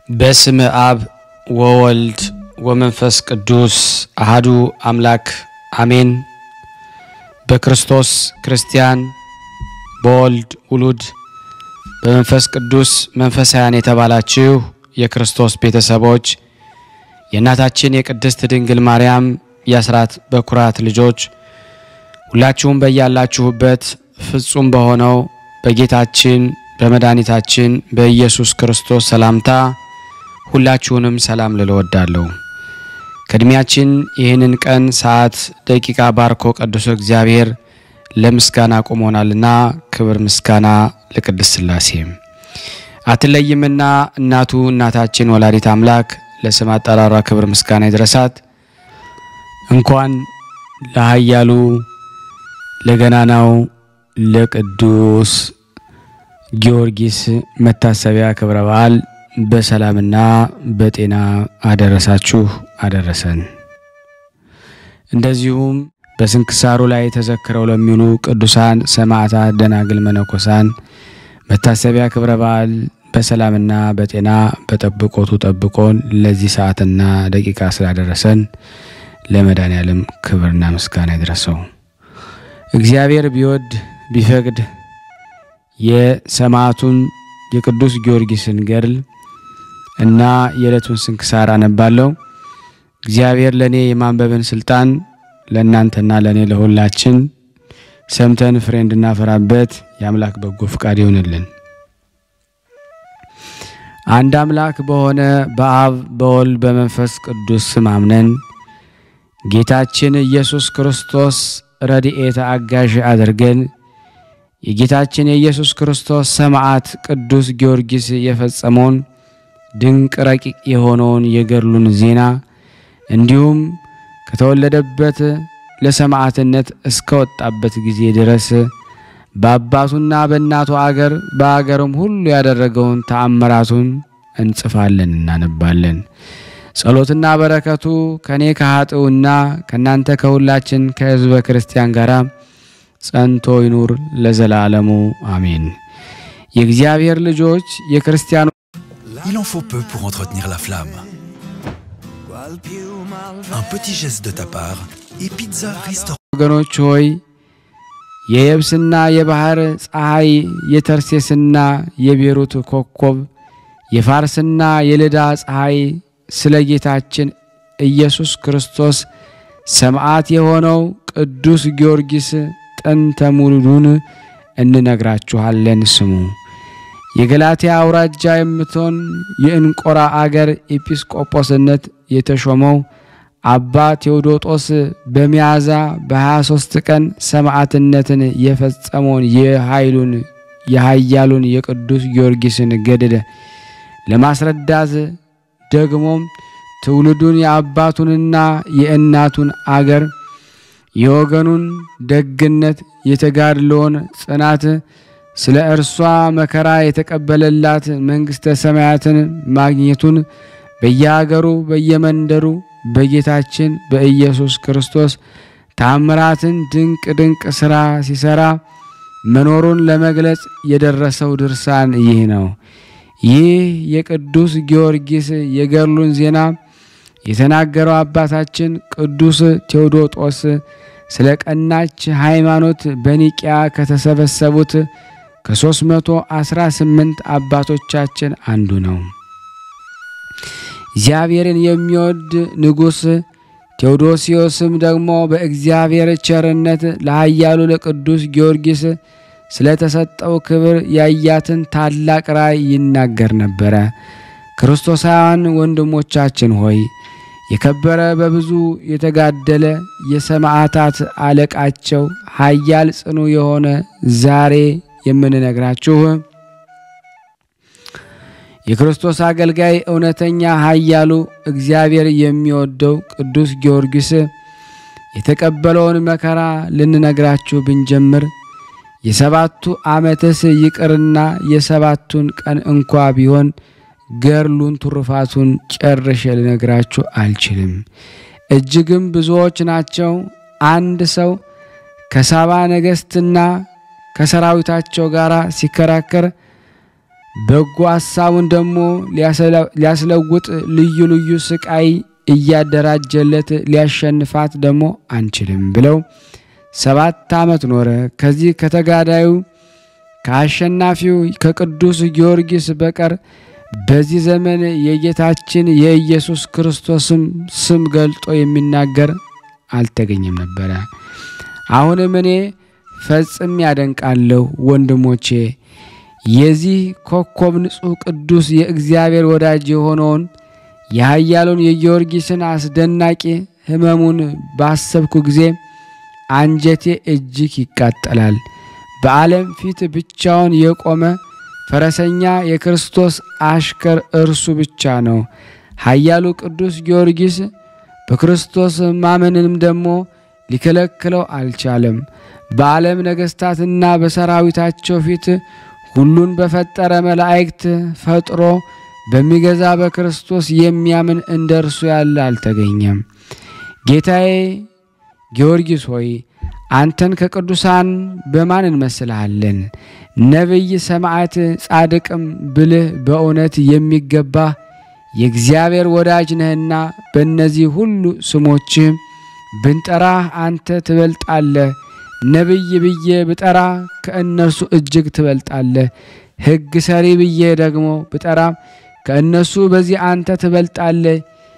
በስመ አብ ወወልድ ወመንፈስ ቅዱስ አሐዱ አምላክ አሜን። በክርስቶስ ክርስቲያን በወልድ ውሉድ በመንፈስ ቅዱስ መንፈሳውያን የተባላችሁ የክርስቶስ ቤተሰቦች የእናታችን የቅድስት ድንግል ማርያም የአስራት በኩራት ልጆች ሁላችሁም በያላችሁበት ፍጹም በሆነው በጌታችን በመድኃኒታችን በኢየሱስ ክርስቶስ ሰላምታ ሁላችሁንም ሰላም ልልወዳለሁ። ከድሚያችን ይህንን ቀን ሰዓት ደቂቃ ባርኮ ቅዱስ እግዚአብሔር ለምስጋና ቆሞናልና ክብር ምስጋና ለቅድስት ሥላሴ አትለይምና እናታችን ወላዲት አምላክ ለስም አጠራሯ ክብር ምስጋና ይድረሳት። እንኳን ለኃያሉ ለገናናው ለቅዱስ ጊዮርጊስ መታሰቢያ ክብረ በዓል በሰላምና በጤና አደረሳችሁ አደረሰን። እንደዚሁም በስንክሳሩ ላይ ተዘክረው ለሚውሉ ቅዱሳን ሰማዕታት ደናግል መነኮሳን መታሰቢያ ክብረ በዓል በሰላምና በጤና በጠብቆቱ ጠብቆን ለዚህ ሰዓትና ደቂቃ ስላደረሰን ለመድኃኔዓለም ክብርና ምስጋና ይድረሰው። እግዚአብሔር ቢወድ ቢፈቅድ የሰማዕቱን የቅዱስ ጊዮርጊስን ገድል እና የዕለቱን ስንክሳር አነባለሁ። እግዚአብሔር ለኔ የማንበብን ስልጣን ለእናንተና ለኔ ለሁላችን ሰምተን ፍሬ እንድናፈራበት የአምላክ በጎ ፍቃድ ይሁንልን። አንድ አምላክ በሆነ በአብ በወልድ በመንፈስ ቅዱስ ስም አምነን ጌታችን ኢየሱስ ክርስቶስ ረድኤተ አጋዥ አድርገን የጌታችን የኢየሱስ ክርስቶስ ሰማዕት ቅዱስ ጊዮርጊስ የፈጸመውን ድንቅ ረቂቅ የሆነውን የገድሉን ዜና እንዲሁም ከተወለደበት ለሰማዕትነት እስከወጣበት ጊዜ ድረስ በአባቱና በእናቱ አገር በአገርም ሁሉ ያደረገውን ተአምራቱን እንጽፋለን እናነባለን። ጸሎትና በረከቱ ከኔ ከኃጥኡና ከናንተ ከሁላችን ከሕዝበ ክርስቲያን ጋራ ጸንቶ ይኑር ለዘላለሙ አሜን። የእግዚአብሔር ልጆች የክርስቲያኑ Il en faut peu pour entretenir la flamme. Un petit geste de ta part et Pizza Restaurant. ወገኖች ሆይ የየብስና የባህር ፀሐይ የተርሴስና የቤሩት ኮከብ የፋርስና የልዳ ፀሐይ ስለ ጌታችን ኢየሱስ ክርስቶስ ሰማዕት የሆነው ቅዱስ ጊዮርጊስ ጥንተ ሙሉዱን እንነግራችኋለን። ስሙ። የገላትያ አውራጃ የምትሆን የእንቆራ አገር ኤጲስቆጶስነት የተሾመው አባ ቴዎዶጦስ በሚያዝያ በ23 ቀን ሰማዕትነትን የፈጸመውን የኃያሉን የቅዱስ ጊዮርጊስን ገድል ለማስረዳት ደግሞም ትውልዱን የአባቱንና የእናቱን አገር የወገኑን ደግነት የተጋድሎን ጽናት ስለ እርሷ መከራ የተቀበለላት መንግስተ ሰማያትን ማግኘቱን በየሀገሩ በየመንደሩ በጌታችን በኢየሱስ ክርስቶስ ታምራትን ድንቅ ሥራ ሲሰራ መኖሩን ለመግለጽ የደረሰው ድርሳን ይህ ነው። ይህ የቅዱስ ጊዮርጊስ የገድሉን ዜና የተናገረው አባታችን ቅዱስ ቴዎዶጦስ ስለ ቀናች ሃይማኖት በኒቂያ ከተሰበሰቡት ከ318 አባቶቻችን አንዱ ነው። እግዚአብሔርን የሚወድ ንጉስ ቴዎዶሲዮስም ደግሞ በእግዚአብሔር ቸርነት ለኃያሉ ለቅዱስ ጊዮርጊስ ስለተሰጠው ክብር ያያትን ታላቅ ራእይ ይናገር ነበር። ክርስቶሳውያን ወንድሞቻችን ሆይ የከበረ በብዙ የተጋደለ የሰማዕታት አለቃቸው ኃያል ጽኑ የሆነ ዛሬ የምንነግራችሁ የክርስቶስ አገልጋይ እውነተኛ ኃያሉ እግዚአብሔር የሚወደው ቅዱስ ጊዮርጊስ የተቀበለውን መከራ ልንነግራችሁ ብንጀምር የሰባቱ ዓመትስ ይቅርና የሰባቱን ቀን እንኳ ቢሆን ገድሉን ትሩፋቱን ጨርሼ ልነግራችሁ አልችልም። እጅግም ብዙዎች ናቸው። አንድ ሰው ከሳባ ነገስትና ከሰራዊታቸው ጋር ሲከራከር በጎ ሐሳቡን ደግሞ ሊያስለውጥ ልዩ ልዩ ስቃይ እያደራጀለት ሊያሸንፋት ደግሞ አንችልም ብለው 7 ዓመት ኖረ። ከዚህ ከተጋዳዩ ከአሸናፊው ከቅዱስ ጊዮርጊስ በቀር በዚህ ዘመን የጌታችን የኢየሱስ ክርስቶስም ስም ገልጦ የሚናገር አልተገኘም ነበር። አሁንም እኔ ፈጽም ያደንቃለሁ ወንድሞቼ የዚህ ኮከብ ንጹሕ ቅዱስ የእግዚአብሔር ወዳጅ የሆነውን የኃያሉን የጊዮርጊስን አስደናቂ ሕመሙን ባሰብኩ ጊዜ አንጀቴ እጅግ ይቃጠላል። በዓለም ፊት ብቻውን የቆመ ፈረሰኛ የክርስቶስ አሽከር እርሱ ብቻ ነው። ኃያሉ ቅዱስ ጊዮርጊስ በክርስቶስ ማመንንም ደግሞ ሊከለክለው አልቻለም። በዓለም ነገሥታትና በሰራዊታቸው ፊት ሁሉን በፈጠረ መላእክት ፈጥሮ በሚገዛ በክርስቶስ የሚያምን እንደርሱ ያለ አልተገኘም። ጌታዬ ጊዮርጊስ ሆይ አንተን ከቅዱሳን በማን እንመስልሃለን? ነብይ፣ ሰማዕት፣ ጻድቅም ብልህ በእውነት የሚገባ የእግዚአብሔር ወዳጅ ነህና በእነዚህ ሁሉ ስሞችህ ብንጠራህ አንተ ትበልጣለህ። ነብይ ብዬ ብጠራ ከእነርሱ እጅግ ትበልጣለህ። ሕግ ሰሪ ብዬ ደግሞ ብጠራ ከእነሱ በዚህ አንተ ትበልጣለህ።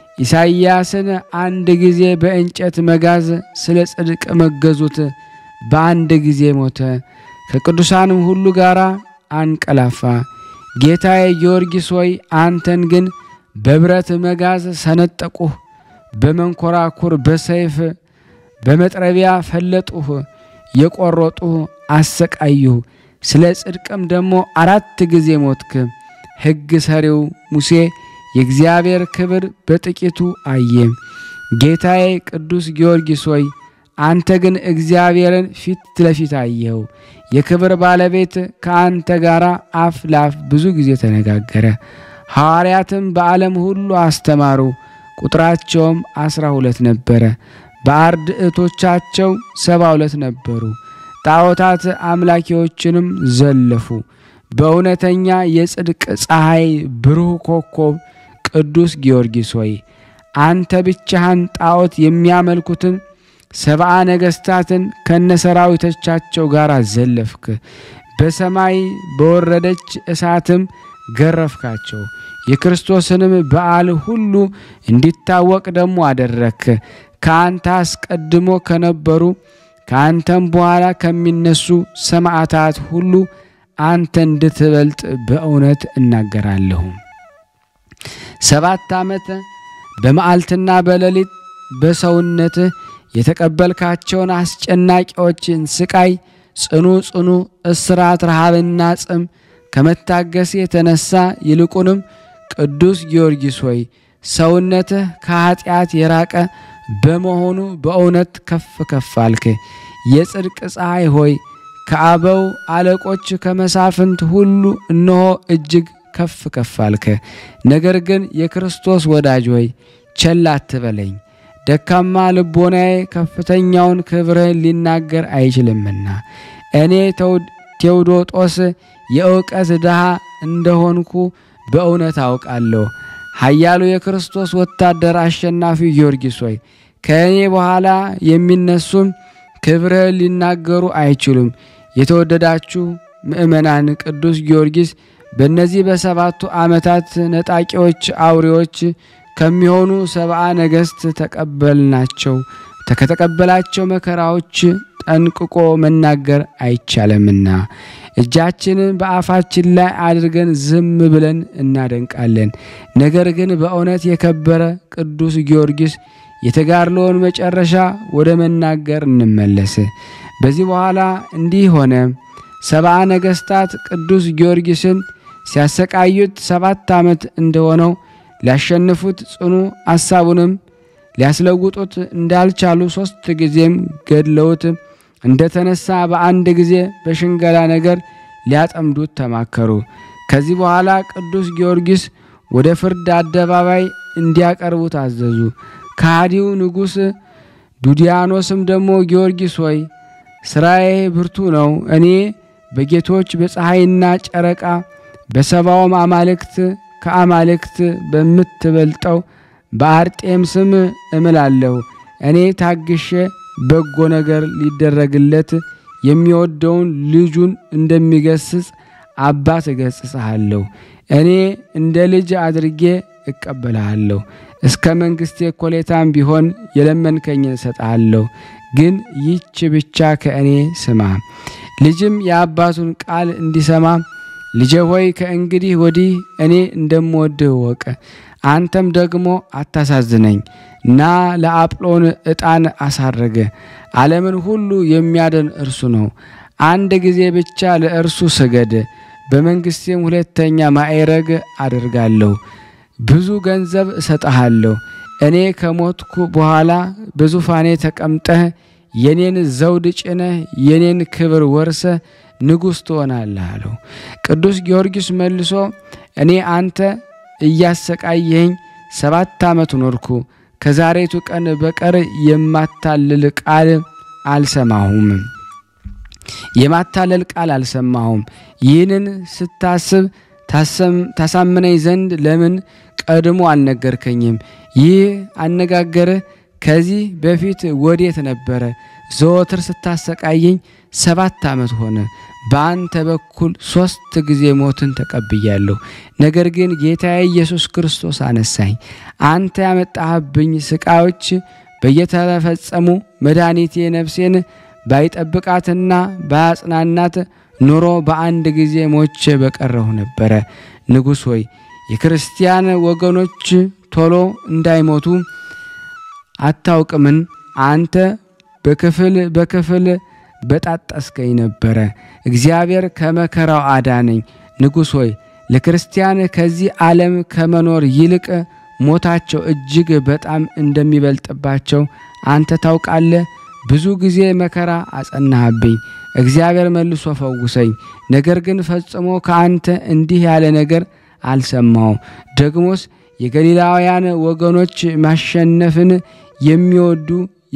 ኢሳይያስን አንድ ጊዜ በእንጨት መጋዝ ስለ ጽድቅ መገዙት በአንድ ጊዜ ሞተ፣ ከቅዱሳንም ሁሉ ጋር አንቀላፋ። ጌታዬ ጊዮርጊስ ሆይ አንተን ግን በብረት መጋዝ ሰነጠቁህ፣ በመንኮራኩር በሰይፍ በመጥረቢያ ፈለጡህ፣ የቆረጡህ አሰቃዩህ። ስለ ጽድቅም ደግሞ 4 ጊዜ ሞትክ። ሕግ ሰሪው ሙሴ የእግዚአብሔር ክብር በጥቂቱ አየ። ጌታዬ ቅዱስ ጊዮርጊስ ሆይ አንተ ግን እግዚአብሔርን ፊት ለፊት አየኸው። የክብር ባለቤት ከአንተ ጋር አፍ ላፍ ብዙ ጊዜ ተነጋገረ። ሐዋርያትም በዓለም ሁሉ አስተማሩ። ቁጥራቸውም 12 ነበረ። በአርድእቶቻቸው 72 ነበሩ። ጣዖታት አምላኪዎችንም ዘለፉ። በእውነተኛ የጽድቅ ፀሐይ ብሩህ ኮከብ ቅዱስ ጊዮርጊስ ሆይ አንተ ብቻህን ጣዖት የሚያመልኩትን 70 ነገሥታትን ከነሰራዊቶቻቸው ጋር ዘለፍክ። በሰማይ በወረደች እሳትም ገረፍካቸው። የክርስቶስንም በዓል ሁሉ እንዲታወቅ ደግሞ አደረክ። ከአንተ አስቀድሞ ከነበሩ ከአንተም በኋላ ከሚነሱ ሰማዕታት ሁሉ አንተ እንድትበልጥ በእውነት እናገራለሁ። 7 ዓመት በመዓልትና በሌሊት በሰውነት የተቀበልካቸውን አስጨናቂዎችን ስቃይ፣ ጽኑ እስራት፣ ረሃብና ጽም ከመታገስ የተነሳ ይልቁንም ቅዱስ ጊዮርጊስ ሆይ ሰውነትህ ከኃጢአት የራቀ በመሆኑ በእውነት ከፍ አልክ። የጽድቅ ፀሐይ ሆይ ከአበው አለቆች ከመሳፍንት ሁሉ እነሆ እጅግ ከፍ አልክ። ነገር ግን የክርስቶስ ወዳጅ ሆይ ቸል አትበለኝ። ደካማ ልቦናዬ ከፍተኛውን ክብርህን ሊናገር አይችልምና እኔ ቴዎዶጦስ የእውቀት ድሃ እንደሆንኩ በእውነት አውቃለሁ። ኃያሉ የክርስቶስ ወታደር አሸናፊ ጊዮርጊስ ሆይ ከእኔ በኋላ የሚነሱም ክብርህን ሊናገሩ አይችሉም። የተወደዳችሁ ምእመናን ቅዱስ ጊዮርጊስ በእነዚህ በ7 ዓመታት ነጣቂዎች አውሬዎች ከሚሆኑ 70 ነገሥት ተቀበልናቸው። ከተቀበላቸው መከራዎች ጠንቅቆ መናገር አይቻለምና እጃችንን በአፋችን ላይ አድርገን ዝም ብለን እናደንቃለን። ነገር ግን በእውነት የከበረ ቅዱስ ጊዮርጊስ የተጋድሎውን መጨረሻ ወደ መናገር እንመለስ። በዚህ በኋላ እንዲህ ሆነ። 70 ነገሥታት ቅዱስ ጊዮርጊስን ሲያሰቃዩት 7 ዓመት እንደሆነው ሊያሸንፉት ጽኑ ሐሳቡንም ሊያስለውጡት እንዳልቻሉ 3 ጊዜም ገድለውት እንደተነሳ በአንድ ጊዜ በሽንገላ ነገር ሊያጠምዱት ተማከሩ። ከዚህ በኋላ ቅዱስ ጊዮርጊስ ወደ ፍርድ አደባባይ እንዲያቀርቡት አዘዙ። ከሃዲው ንጉሥ ዱዲያኖስም ደግሞ ጊዮርጊስ ሆይ ሥራዬ ብርቱ ነው። እኔ በጌቶች በፀሐይና ጨረቃ በሰባውም አማልክት ከአማልክት በምትበልጠው በአርጤም ስም እምላለሁ። እኔ ታግሼ በጎ ነገር ሊደረግለት የሚወደውን ልጁን እንደሚገስጽ አባት እገስጽሃለሁ። እኔ እንደ ልጅ አድርጌ እቀበልሃለሁ። እስከ መንግሥቴ ኮሌታም ቢሆን የለመንከኝን እሰጥሃለሁ። ግን ይህች ብቻ ከእኔ ስማ። ልጅም የአባቱን ቃል እንዲሰማ ልጄ ሆይ ከእንግዲህ ወዲህ እኔ እንደምወድህ እወቅ። አንተም ደግሞ አታሳዝነኝ። ና ለአጵሎን ዕጣን አሳረገ። ዓለምን ሁሉ የሚያድን እርሱ ነው። አንድ ጊዜ ብቻ ለእርሱ ስገድ። በመንግሥቴም ሁለተኛ ማዕረግ አደርጋለሁ። ብዙ ገንዘብ እሰጥሃለሁ። እኔ ከሞትኩ በኋላ በዙፋኔ ተቀምጠህ የኔን ዘውድ ጭነህ የኔን ክብር ወርሰህ ንጉሥ ትሆናለህ አለው። ቅዱስ ጊዮርጊስ መልሶ እኔ አንተ እያሰቃየኸኝ 7 ዓመት ኖርኩ። ከዛሬቱ ቀን በቀር የማታልል ቃል አልሰማሁም። የማታለል ቃል አልሰማሁም። ይህንን ስታስብ ታሳምነኝ ዘንድ ለምን ቀድሞ አልነገርከኝም? ይህ አነጋገርህ ከዚህ በፊት ወዴት ነበረ? ዘወትር ስታሰቃየኝ 7 ዓመት ሆነ። በአንተ በኩል 3 ጊዜ ሞትን ተቀብያለሁ። ነገር ግን ጌታዬ ኢየሱስ ክርስቶስ አነሳኝ። አንተ ያመጣህብኝ ስቃዮች በየተፈጸሙ መድኃኒቴ ነፍሴን ባይጠብቃትና ባያጽናናት ኑሮ በአንድ ጊዜ ሞቼ በቀረሁ ነበረ። ንጉሥ ሆይ የክርስቲያን ወገኖች ቶሎ እንዳይሞቱ አታውቅምን? አንተ በክፍል በጣጠስከኝ ነበረ። እግዚአብሔር ከመከራው አዳነኝ። ንጉሥ ሆይ ለክርስቲያን ከዚህ ዓለም ከመኖር ይልቅ ሞታቸው እጅግ በጣም እንደሚበልጥባቸው አንተ ታውቃለህ። ብዙ ጊዜ መከራ አጸናህብኝ። እግዚአብሔር መልሶ ፈውሰኝ። ነገር ግን ፈጽሞ ከአንተ እንዲህ ያለ ነገር አልሰማሁም። ደግሞስ የገሊላውያን ወገኖች ማሸነፍን የሚወዱ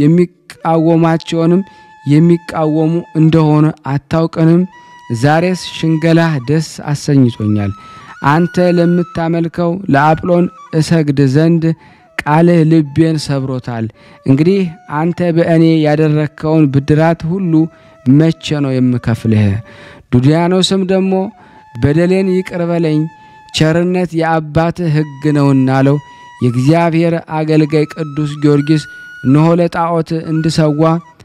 የሚቃወማቸውንም የሚቃወሙ እንደሆነ አታውቅንም? ዛሬስ ሽንገላህ ደስ አሰኝቶኛል። አንተ ለምታመልከው ለአጵሎን እሰግድ ዘንድ ቃልህ ልቤን ሰብሮታል። እንግዲህ አንተ በእኔ ያደረከውን ብድራት ሁሉ መቼ ነው የምከፍልህ? ዱድያኖስም ደግሞ በደሌን ይቅር በለኝ፣ ቸርነት የአባትህ ሕግ ነውና አለው። የእግዚአብሔር አገልጋይ ቅዱስ ጊዮርጊስ እነሆ ለጣዖት እንድሰዋ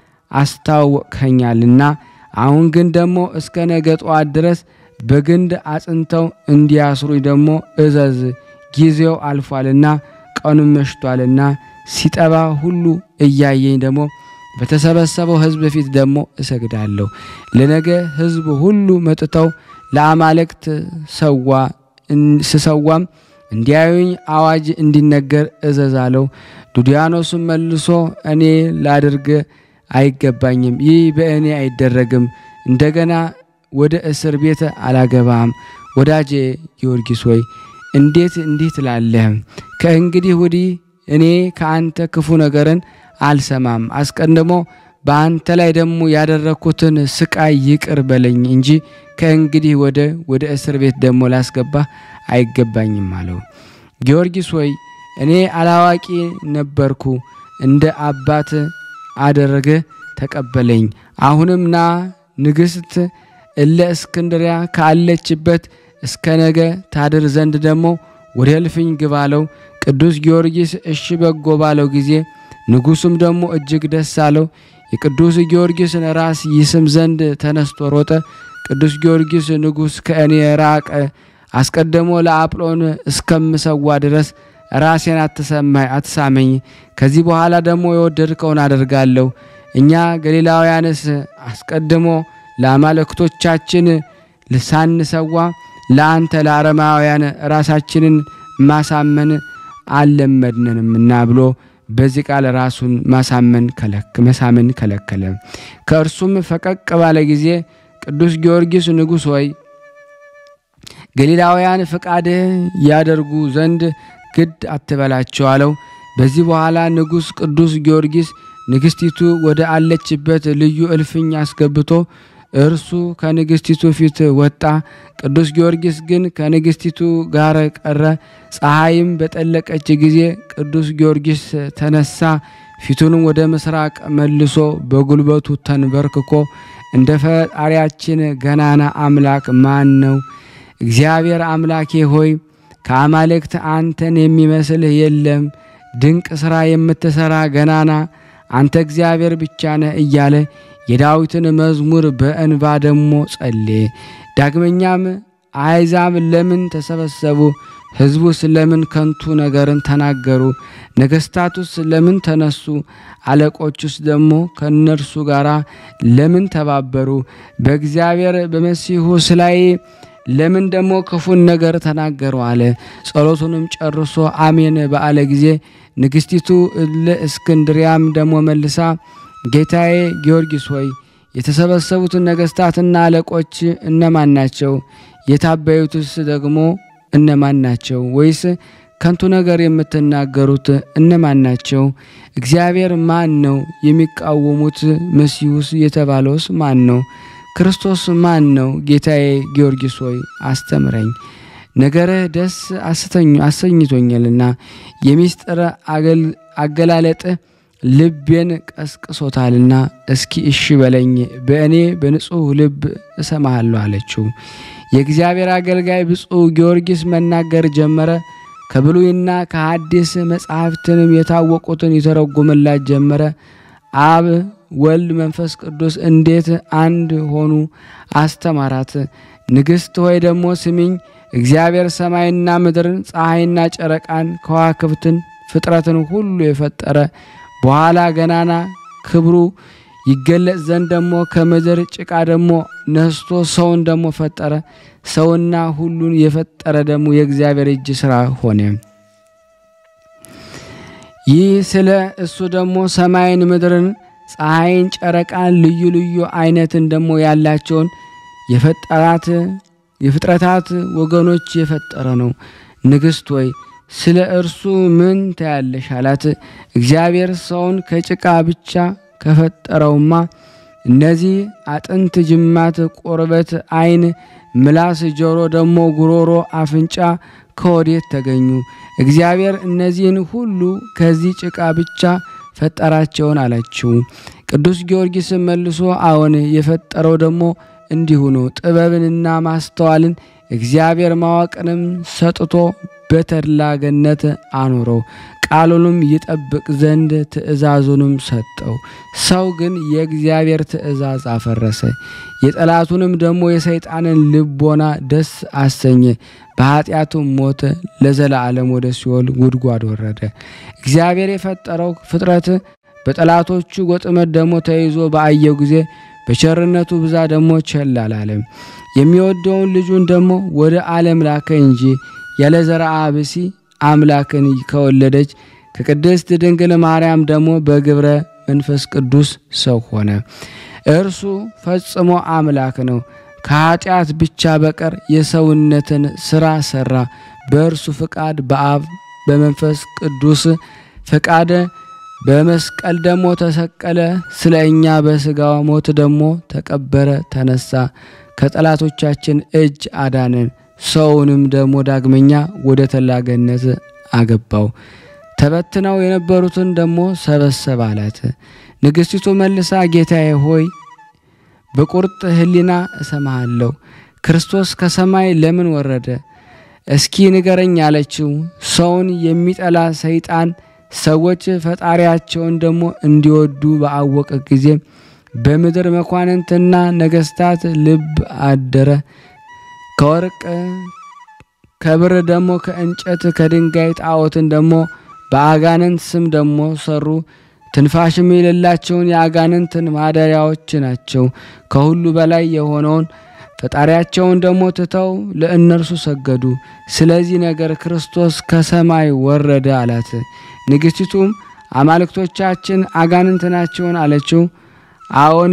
አስታወቅኸኛልና አሁን ግን ደግሞ እስከ ነገ ጠዋት ድረስ በግንድ አጽንተው እንዲያስሩኝ ደግሞ እዘዝ። ጊዜው አልፏልና ቀኑም መሽቷልና ሲጠባ ሁሉ እያየኝ ደግሞ በተሰበሰበው ሕዝብ ፊት ደግሞ እሰግዳለሁ። ለነገ ሕዝብ ሁሉ መጥተው ለአማልክት ስሰዋም እንዲያዩኝ አዋጅ እንዲነገር እዘዛለሁ። ዱድያኖስም መልሶ እኔ ላድርግ አይገባኝም፣ ይህ በእኔ አይደረግም። እንደገና ወደ እስር ቤት አላገባም። ወዳጄ ጊዮርጊስ ሆይ እንዴት እንዲህ ትላለህ? ከእንግዲህ ወዲህ እኔ ከአንተ ክፉ ነገርን አልሰማም። አስቀድሞ በአንተ ላይ ደግሞ ያደረኩትን ስቃይ ይቅር በለኝ እንጂ ከእንግዲህ ወደ እስር ቤት ደግሞ ላስገባ አይገባኝም አለው። ጊዮርጊስ ሆይ እኔ አላዋቂ ነበርኩ፣ እንደ አባት አደረገ ተቀበለኝ። አሁንም ና ንግሥት እለ እስክንድሪያ ካለችበት እስከ ነገ ታድር ዘንድ ደግሞ ወደ እልፍኝ ግባለው። ቅዱስ ጊዮርጊስ እሺ በጎ ባለው ጊዜ ንጉሡም ደግሞ እጅግ ደስ አለው። የቅዱስ ጊዮርጊስን ራስ ይስም ዘንድ ተነስቶ ሮጠ። ቅዱስ ጊዮርጊስ ንጉሥ ከእኔ ራቀ፣ አስቀድሞ ለአጵሎን እስከምሰዋ ድረስ ራሴን አትሳመኝ። ከዚህ በኋላ ደግሞ የወደድከውን አደርጋለሁ። እኛ ገሊላውያንስ አስቀድሞ ለአማልክቶቻችን ሳንሰዋ ለአንተ ለአረማውያን ራሳችንን ማሳመን አልለመድንምና ብሎ በዚህ ቃል ራሱን መሳምን ከለከለ። ከእርሱም ፈቀቅ ባለ ጊዜ ቅዱስ ጊዮርጊስ ንጉሥ ሆይ ገሊላውያን ፈቃድህ ያደርጉ ዘንድ ግድ አትበላቸው አለው። በዚህ በኋላ ንጉሥ ቅዱስ ጊዮርጊስ ንግሥቲቱ ወደ አለችበት ልዩ እልፍኝ አስገብቶ እርሱ ከንግስቲቱ ፊት ወጣ። ቅዱስ ጊዮርጊስ ግን ከንግስቲቱ ጋር ቀረ። ፀሐይም በጠለቀች ጊዜ ቅዱስ ጊዮርጊስ ተነሳ። ፊቱንም ወደ ምስራቅ መልሶ በጉልበቱ ተንበርክኮ እንደ ፈጣሪያችን ገናና አምላክ ማን ነው? እግዚአብሔር አምላኬ ሆይ ከአማልክት አንተን የሚመስልህ የለም። ድንቅ ሥራ የምትሰራ ገናና አንተ እግዚአብሔር ብቻ ነህ እያለ የዳዊትን መዝሙር በእንባ ደሞ ጸለየ። ዳግመኛም አሕዛብ ለምን ተሰበሰቡ? ሕዝቡስ ለምን ከንቱ ነገርን ተናገሩ? ነገስታቱስ ለምን ተነሱ? አለቆቹስ ደሞ ከነርሱ ጋር ለምን ተባበሩ? በእግዚአብሔር በመሲሁስ ላይ ለምን ደሞ ክፉን ነገር ተናገሩ አለ። ጸሎቱንም ጨርሶ አሜን በአለ ጊዜ ንግስቲቱ ለእስክንድሪያም ደሞ መልሳ ጌታዬ ጊዮርጊስ ሆይ የተሰበሰቡት ነገስታትና አለቆች እነማን ናቸው? የታበዩትስ ደግሞ እነማን ናቸው? ወይስ ከንቱ ነገር የምትናገሩት እነማን ናቸው? እግዚአብሔር ማን ነው? የሚቃወሙት መሲሁስ የተባለውስ ማን ነው? ክርስቶስ ማን ነው? ጌታዬ ጊዮርጊስ ሆይ አስተምረኝ፣ ነገርህ ደስ አሰኝቶኛልና የሚስጥር አገላለጥ ልቤን ቀስቅሶታልና እስኪ እሺ በለኝ፣ በእኔ በንጹህ ልብ እሰማሃለሁ አለችው። የእግዚአብሔር አገልጋይ ብፁዕ ጊዮርጊስ መናገር ጀመረ። ከብሉይና ከሐዲስ መጻሕፍትንም የታወቁትን ይተረጉምላት ጀመረ። አብ ወልድ መንፈስ ቅዱስ እንዴት አንድ ሆኑ አስተማራት። ንግሥት ሆይ ደግሞ ስሚኝ፣ እግዚአብሔር ሰማይና ምድርን ፀሐይና ጨረቃን ከዋክብትን ፍጥረትን ሁሉ የፈጠረ በኋላ ገናና ክብሩ ይገለጽ ዘንድ ደግሞ ከምድር ጭቃ ደግሞ ነስቶ ሰውን ደግሞ ፈጠረ። ሰውና ሁሉን የፈጠረ ደግሞ የእግዚአብሔር እጅ ሥራ ሆነ። ይህ ስለ እሱ ደግሞ ሰማይን ምድርን ፀሐይን ጨረቃን ልዩ ልዩ አይነትን ደግሞ ያላቸውን የፍጥረታት ወገኖች የፈጠረ ነው። ንግሥት ሆይ ስለ እርሱ ምን ታያለሽ አላት። እግዚአብሔር ሰውን ከጭቃ ብቻ ከፈጠረውማ እነዚህ አጥንት፣ ጅማት፣ ቁርበት፣ አይን፣ ምላስ፣ ጆሮ ደግሞ ጉሮሮ፣ አፍንጫ ከወዴት ተገኙ? እግዚአብሔር እነዚህን ሁሉ ከዚህ ጭቃ ብቻ ፈጠራቸውን አላችው። ቅዱስ ጊዮርጊስ መልሶ አዎን የፈጠረው ደግሞ እንዲሁ ነው። ጥበብንና ማስተዋልን እግዚአብሔር ማወቅንም ሰጥቶ በተድላ ገነት አኖረው። ቃሉንም ይጠብቅ ዘንድ ትእዛዙንም ሰጠው። ሰው ግን የእግዚአብሔር ትእዛዝ አፈረሰ። የጠላቱንም ደግሞ የሰይጣንን ልቦና ደስ አሰኘ። በኃጢአቱም ሞተ። ለዘላለም ወደ ሲኦል ጉድጓድ ወረደ። እግዚአብሔር የፈጠረው ፍጥረት በጠላቶቹ ወጥመድ ደግሞ ተይዞ ባየው ጊዜ በቸርነቱ ብዛት ደግሞ ቸል አላለም። የሚወደውን ልጁን ደግሞ ወደ ዓለም ላከ እንጂ ያለ ዘርአ ብእሲ አምላክን ከወለደች ከቅድስት ድንግል ማርያም ደግሞ በግብረ መንፈስ ቅዱስ ሰው ሆነ። እርሱ ፈጽሞ አምላክ ነው። ከኃጢአት ብቻ በቀር የሰውነትን ሥራ ሠራ። በእርሱ ፍቃድ በአብ በመንፈስ ቅዱስ ፍቃድ በመስቀል ደግሞ ተሰቀለ። ስለ እኛ በሥጋው ሞት ደግሞ ተቀበረ፣ ተነሳ፣ ከጠላቶቻችን እጅ አዳነን። ሰውንም ደግሞ ዳግመኛ ወደ ተላገነት አገባው። ተበትነው የነበሩትን ደግሞ ሰበሰበ አላት። ንግሥቲቱ መልሳ ጌታዬ ሆይ በቁርጥ ሕሊና እሰማሃለሁ። ክርስቶስ ከሰማይ ለምን ወረደ? እስኪ ንገረኝ አለችው። ሰውን የሚጠላ ሰይጣን ሰዎች ፈጣሪያቸውን ደግሞ እንዲወዱ ባወቀ ጊዜ በምድር መኳንንትና ነገስታት ልብ አደረ። ከወርቅ ከብር ደግሞ ከእንጨት ከድንጋይ ጣዖትን ደግሞ በአጋንንት ስም ደግሞ ሰሩ። ትንፋሽም የሌላቸውን የአጋንንትን ማደሪያዎች ናቸው። ከሁሉ በላይ የሆነውን ፈጣሪያቸውን ደግሞ ትተው ለእነርሱ ሰገዱ። ስለዚህ ነገር ክርስቶስ ከሰማይ ወረደ አላት። ንግሥቲቱም አማልክቶቻችን አጋንንት ናቸውን አለችው። አዎን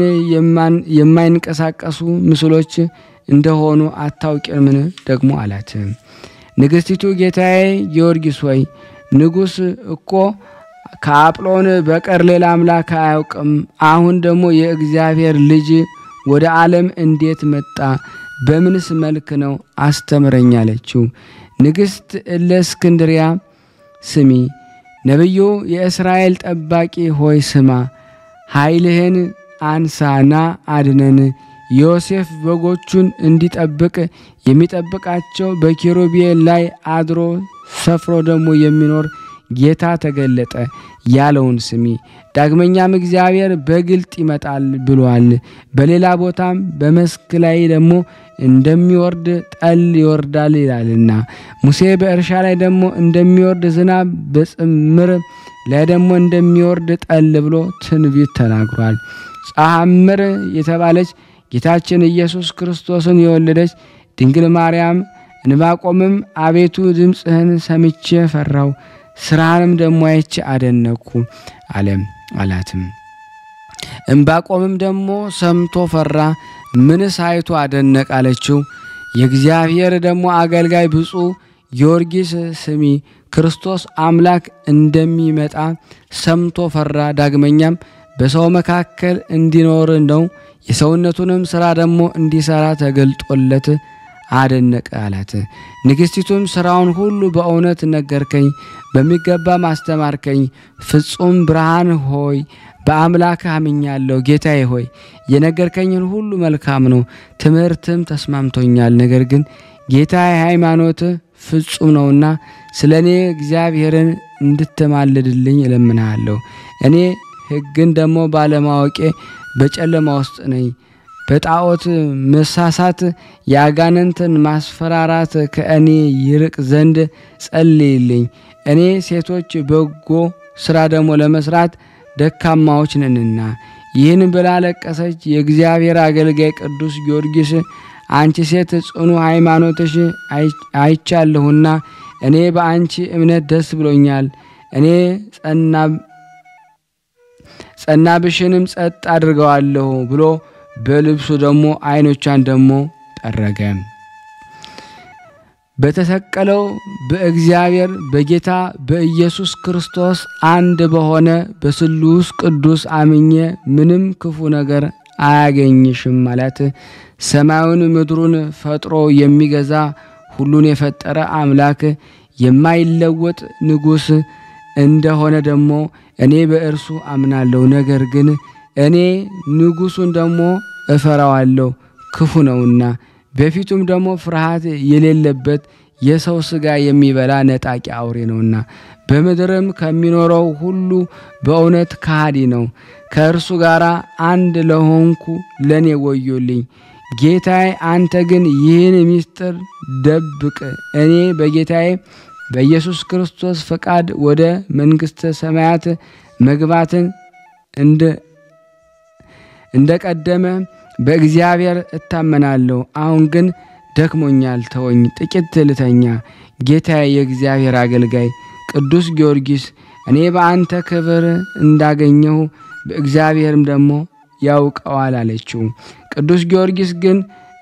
የማይንቀሳቀሱ ምስሎች እንደሆኑ አታውቂምን ደግሞ አላት። ንግሥቲቱ ጌታዬ ጊዮርጊስ ሆይ ንጉሥ እኮ ከአጵሎን በቀር ሌላ አምላክ አያውቅም። አሁን ደግሞ የእግዚአብሔር ልጅ ወደ ዓለም እንዴት መጣ? በምንስ መልክ ነው? አስተምረኝ አለችው። ንግሥት እለእስክንድርያ ስሚ፣ ነቢዩ የእስራኤል ጠባቂ ሆይ ስማ፣ ኃይልህን አንሳና አድነን። ዮሴፍ በጎቹን እንዲጠብቅ የሚጠብቃቸው በኪሩቤል ላይ አድሮ ሰፍሮ ደግሞ የሚኖር ጌታ ተገለጠ ያለውን ስሚ። ዳግመኛም እግዚአብሔር በግልጥ ይመጣል ብሏል። በሌላ ቦታም በመስክ ላይ ደግሞ እንደሚወርድ ጠል ይወርዳል ይላልና፣ ሙሴ በእርሻ ላይ ደግሞ እንደሚወርድ ዝናብ በጽምር ላይ ደግሞ እንደሚወርድ ጠል ብሎ ትንቢት ተናግሯል። ጸሐምር የተባለች ጌታችን ኢየሱስ ክርስቶስን የወለደች ድንግል ማርያም እንባቆምም አቤቱ ድምፅህን ሰምቼ ፈራው፣ ስራንም ደግሞ አይቼ አደነኩ አላትም። እንባቆምም ደግሞ ሰምቶ ፈራ፣ ምንስ አይቶ አደነቅ አለችው። የእግዚአብሔር ደግሞ አገልጋይ ብፁዕ ጊዮርጊስ ስሚ፣ ክርስቶስ አምላክ እንደሚመጣ ሰምቶ ፈራ። ዳግመኛም በሰው መካከል እንዲኖር ነው፣ የሰውነቱንም ሥራ ደግሞ እንዲሠራ ተገልጦለት አደነቀ አላት። ንግሥቲቱም ሥራውን ሁሉ በእውነት ነገርከኝ፣ በሚገባ ማስተማርከኝ። ፍጹም ብርሃን ሆይ በአምላክ አምኛለሁ። ጌታዬ ሆይ የነገርከኝን ሁሉ መልካም ነው፣ ትምህርትም ተስማምቶኛል። ነገር ግን ጌታዬ ሃይማኖት ፍጹም ነውና ስለ እኔ እግዚአብሔርን እንድትማልድልኝ እለምንሃለሁ። እኔ ሕግን ደግሞ ባለማወቄ በጨለማ ውስጥ ነኝ። በጣዖት መሳሳት የአጋንንትን ማስፈራራት ከእኔ ይርቅ ዘንድ ጸልይልኝ። እኔ ሴቶች በጎ ሥራ ደግሞ ለመስራት ደካማዎች ነንና። ይህን ብላ ለቀሰች። የእግዚአብሔር አገልጋይ ቅዱስ ጊዮርጊስ አንቺ ሴት ጽኑ ሃይማኖትሽ አይቻለሁና እኔ በአንቺ እምነት ደስ ብሎኛል። እኔ ጸናብሽንም ጸጥ አድርገዋለሁ ብሎ በልብሱ ደግሞ ዓይኖቿን ደግሞ ጠረገ። በተሰቀለው በእግዚአብሔር በጌታ በኢየሱስ ክርስቶስ አንድ በሆነ በስሉስ ቅዱስ አምኜ ምንም ክፉ ነገር አያገኝሽም ማለት ሰማዩን ምድሩን ፈጥሮ የሚገዛ ሁሉን የፈጠረ አምላክ የማይለወጥ ንጉሥ እንደሆነ ደግሞ እኔ በእርሱ አምናለሁ። ነገር ግን እኔ ንጉሡን ደግሞ እፈራዋለሁ፣ ክፉ ነውና፣ በፊቱም ደግሞ ፍርሃት የሌለበት የሰው ሥጋ የሚበላ ነጣቂ አውሬ ነውና፣ በምድርም ከሚኖረው ሁሉ በእውነት ከሃዲ ነው። ከእርሱ ጋር አንድ ለሆንኩ ለኔ ወዮልኝ። ጌታዬ አንተ ግን ይህን ምስጢር ደብቅ። እኔ በጌታዬ በኢየሱስ ክርስቶስ ፈቃድ ወደ መንግሥተ ሰማያት መግባትን እንደቀደመ በእግዚአብሔር እታመናለሁ። አሁን ግን ደክሞኛል፣ ተወኝ፣ ጥቂት ልተኛ። ጌታዬ የእግዚአብሔር አገልጋይ ቅዱስ ጊዮርጊስ እኔ በአንተ ክብር እንዳገኘሁ በእግዚአብሔርም ደግሞ ያውቀዋል አለችው። ቅዱስ ጊዮርጊስ ግን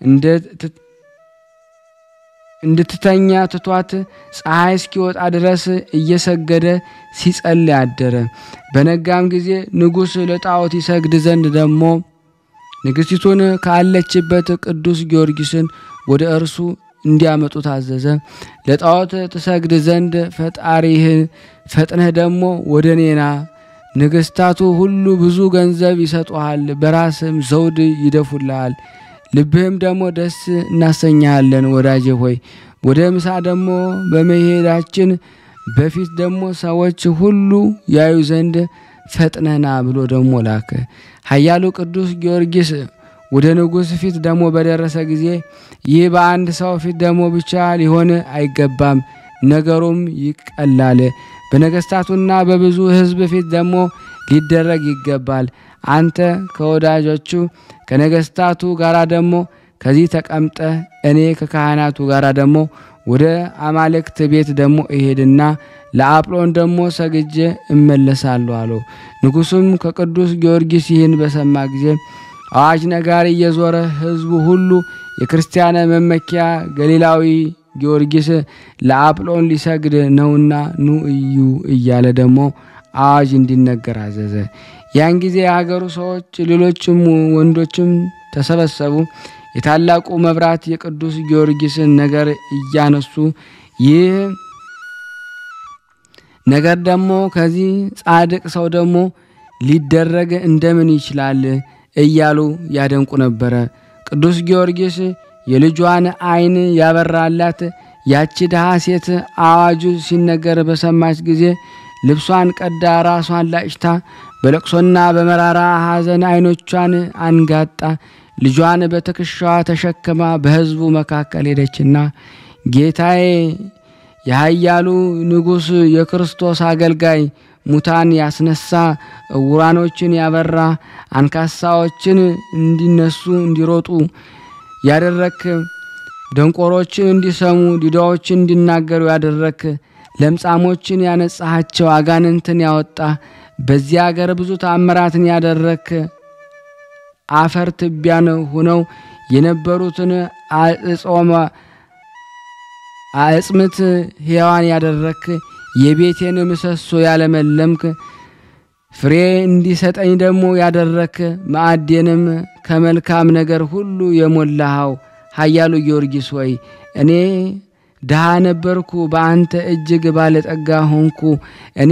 እንድትተኛ ትቷት ፀሐይ እስኪወጣ ድረስ እየሰገደ ሲጸልይ አደረ። በነጋም ጊዜ ንጉሥ ለጣዖት ይሰግድ ዘንድ ደግሞ ንግሥቲቱን ካለችበት ቅዱስ ጊዮርጊስን ወደ እርሱ እንዲያመጡ ታዘዘ። ለጣዖት ትሰግድ ዘንድ ፈጣሪህ ፈጥነህ ደግሞ ወደ እኔና፣ ንግሥታቱ ሁሉ ብዙ ገንዘብ ይሰጡሃል፣ በራስም ዘውድ ይደፉልሃል፣ ልብህም ደግሞ ደስ እናሰኛለን። ወዳጄ ሆይ ወደ ምሳ ደግሞ በመሄዳችን በፊት ደግሞ ሰዎች ሁሉ ያዩ ዘንድ ፈጥነና ብሎ ደግሞ ላከ። ኃያሉ ቅዱስ ጊዮርጊስ ወደ ንጉሥ ፊት ደግሞ በደረሰ ጊዜ ይህ በአንድ ሰው ፊት ደግሞ ብቻ ሊሆን አይገባም፣ ነገሩም ይቀላል፣ በነገሥታቱና በብዙ ሕዝብ ፊት ደግሞ ሊደረግ ይገባል። አንተ ከወዳጆቹ ከነገሥታቱ ጋር ደግሞ ከዚህ ተቀምጠ፣ እኔ ከካህናቱ ጋር ደግሞ ወደ አማልክት ቤት ደግሞ እሄድና ለአጵሎን ደግሞ ሰግጄ እመለሳለሁ አለው። ንጉሡም ከቅዱስ ጊዮርጊስ ይህን በሰማ ጊዜ አዋጅ ነጋሪ እየዞረ ሕዝቡ ሁሉ የክርስቲያን መመኪያ ገሊላዊ ጊዮርጊስ ለአጵሎን ሊሰግድ ነውና ኑ እዩ እያለ ደግሞ አዋጅ እንዲነገር አዘዘ። ያን ጊዜ የሀገሩ ሰዎች ሌሎችም ወንዶችም ተሰበሰቡ። የታላቁ መብራት የቅዱስ ጊዮርጊስን ነገር እያነሱ ይህ ነገር ደግሞ ከዚህ ጻድቅ ሰው ደግሞ ሊደረግ እንደምን ይችላል እያሉ ያደንቁ ነበር። ቅዱስ ጊዮርጊስ የልጇን ዓይን ያበራላት ያቺ ድሃ ሴት አዋጁ ሲነገር በሰማች ጊዜ ልብሷን ቀዳ ራሷን ላጭታ በለቅሶና በመራራ ሐዘን ዓይኖቿን አንጋጣ ልጇን በትከሻዋ ተሸክማ በሕዝቡ መካከል ሄደችና ጌታዬ የኃያሉ ንጉሥ የክርስቶስ አገልጋይ ሙታን ያስነሳ ዕውራኖችን ያበራ አንካሳዎችን እንዲነሱ እንዲሮጡ ያደረክ ደንቆሮችን እንዲሰሙ ዲዳዎችን እንዲናገሩ ያደረክ ለምጻሞችን ያነጻቸው አጋንንትን ያወጣ በዚያ ሀገር ብዙ ተአምራትን ያደረክ አፈር ትቢያን ሆነው የነበሩትን አጽምት ሕያዋን ያደረክ የቤቴን ምሰሶ ያለመለምክ ፍሬ እንዲሰጠኝ ደግሞ ያደረክ ማዕዴንም ከመልካም ነገር ሁሉ የሞላኸው ኃያሉ ጊዮርጊስ ሆይ እኔ ድሃ ነበርኩ በአንተ እጅግ ባለጠጋ ሆንኩ። እኔ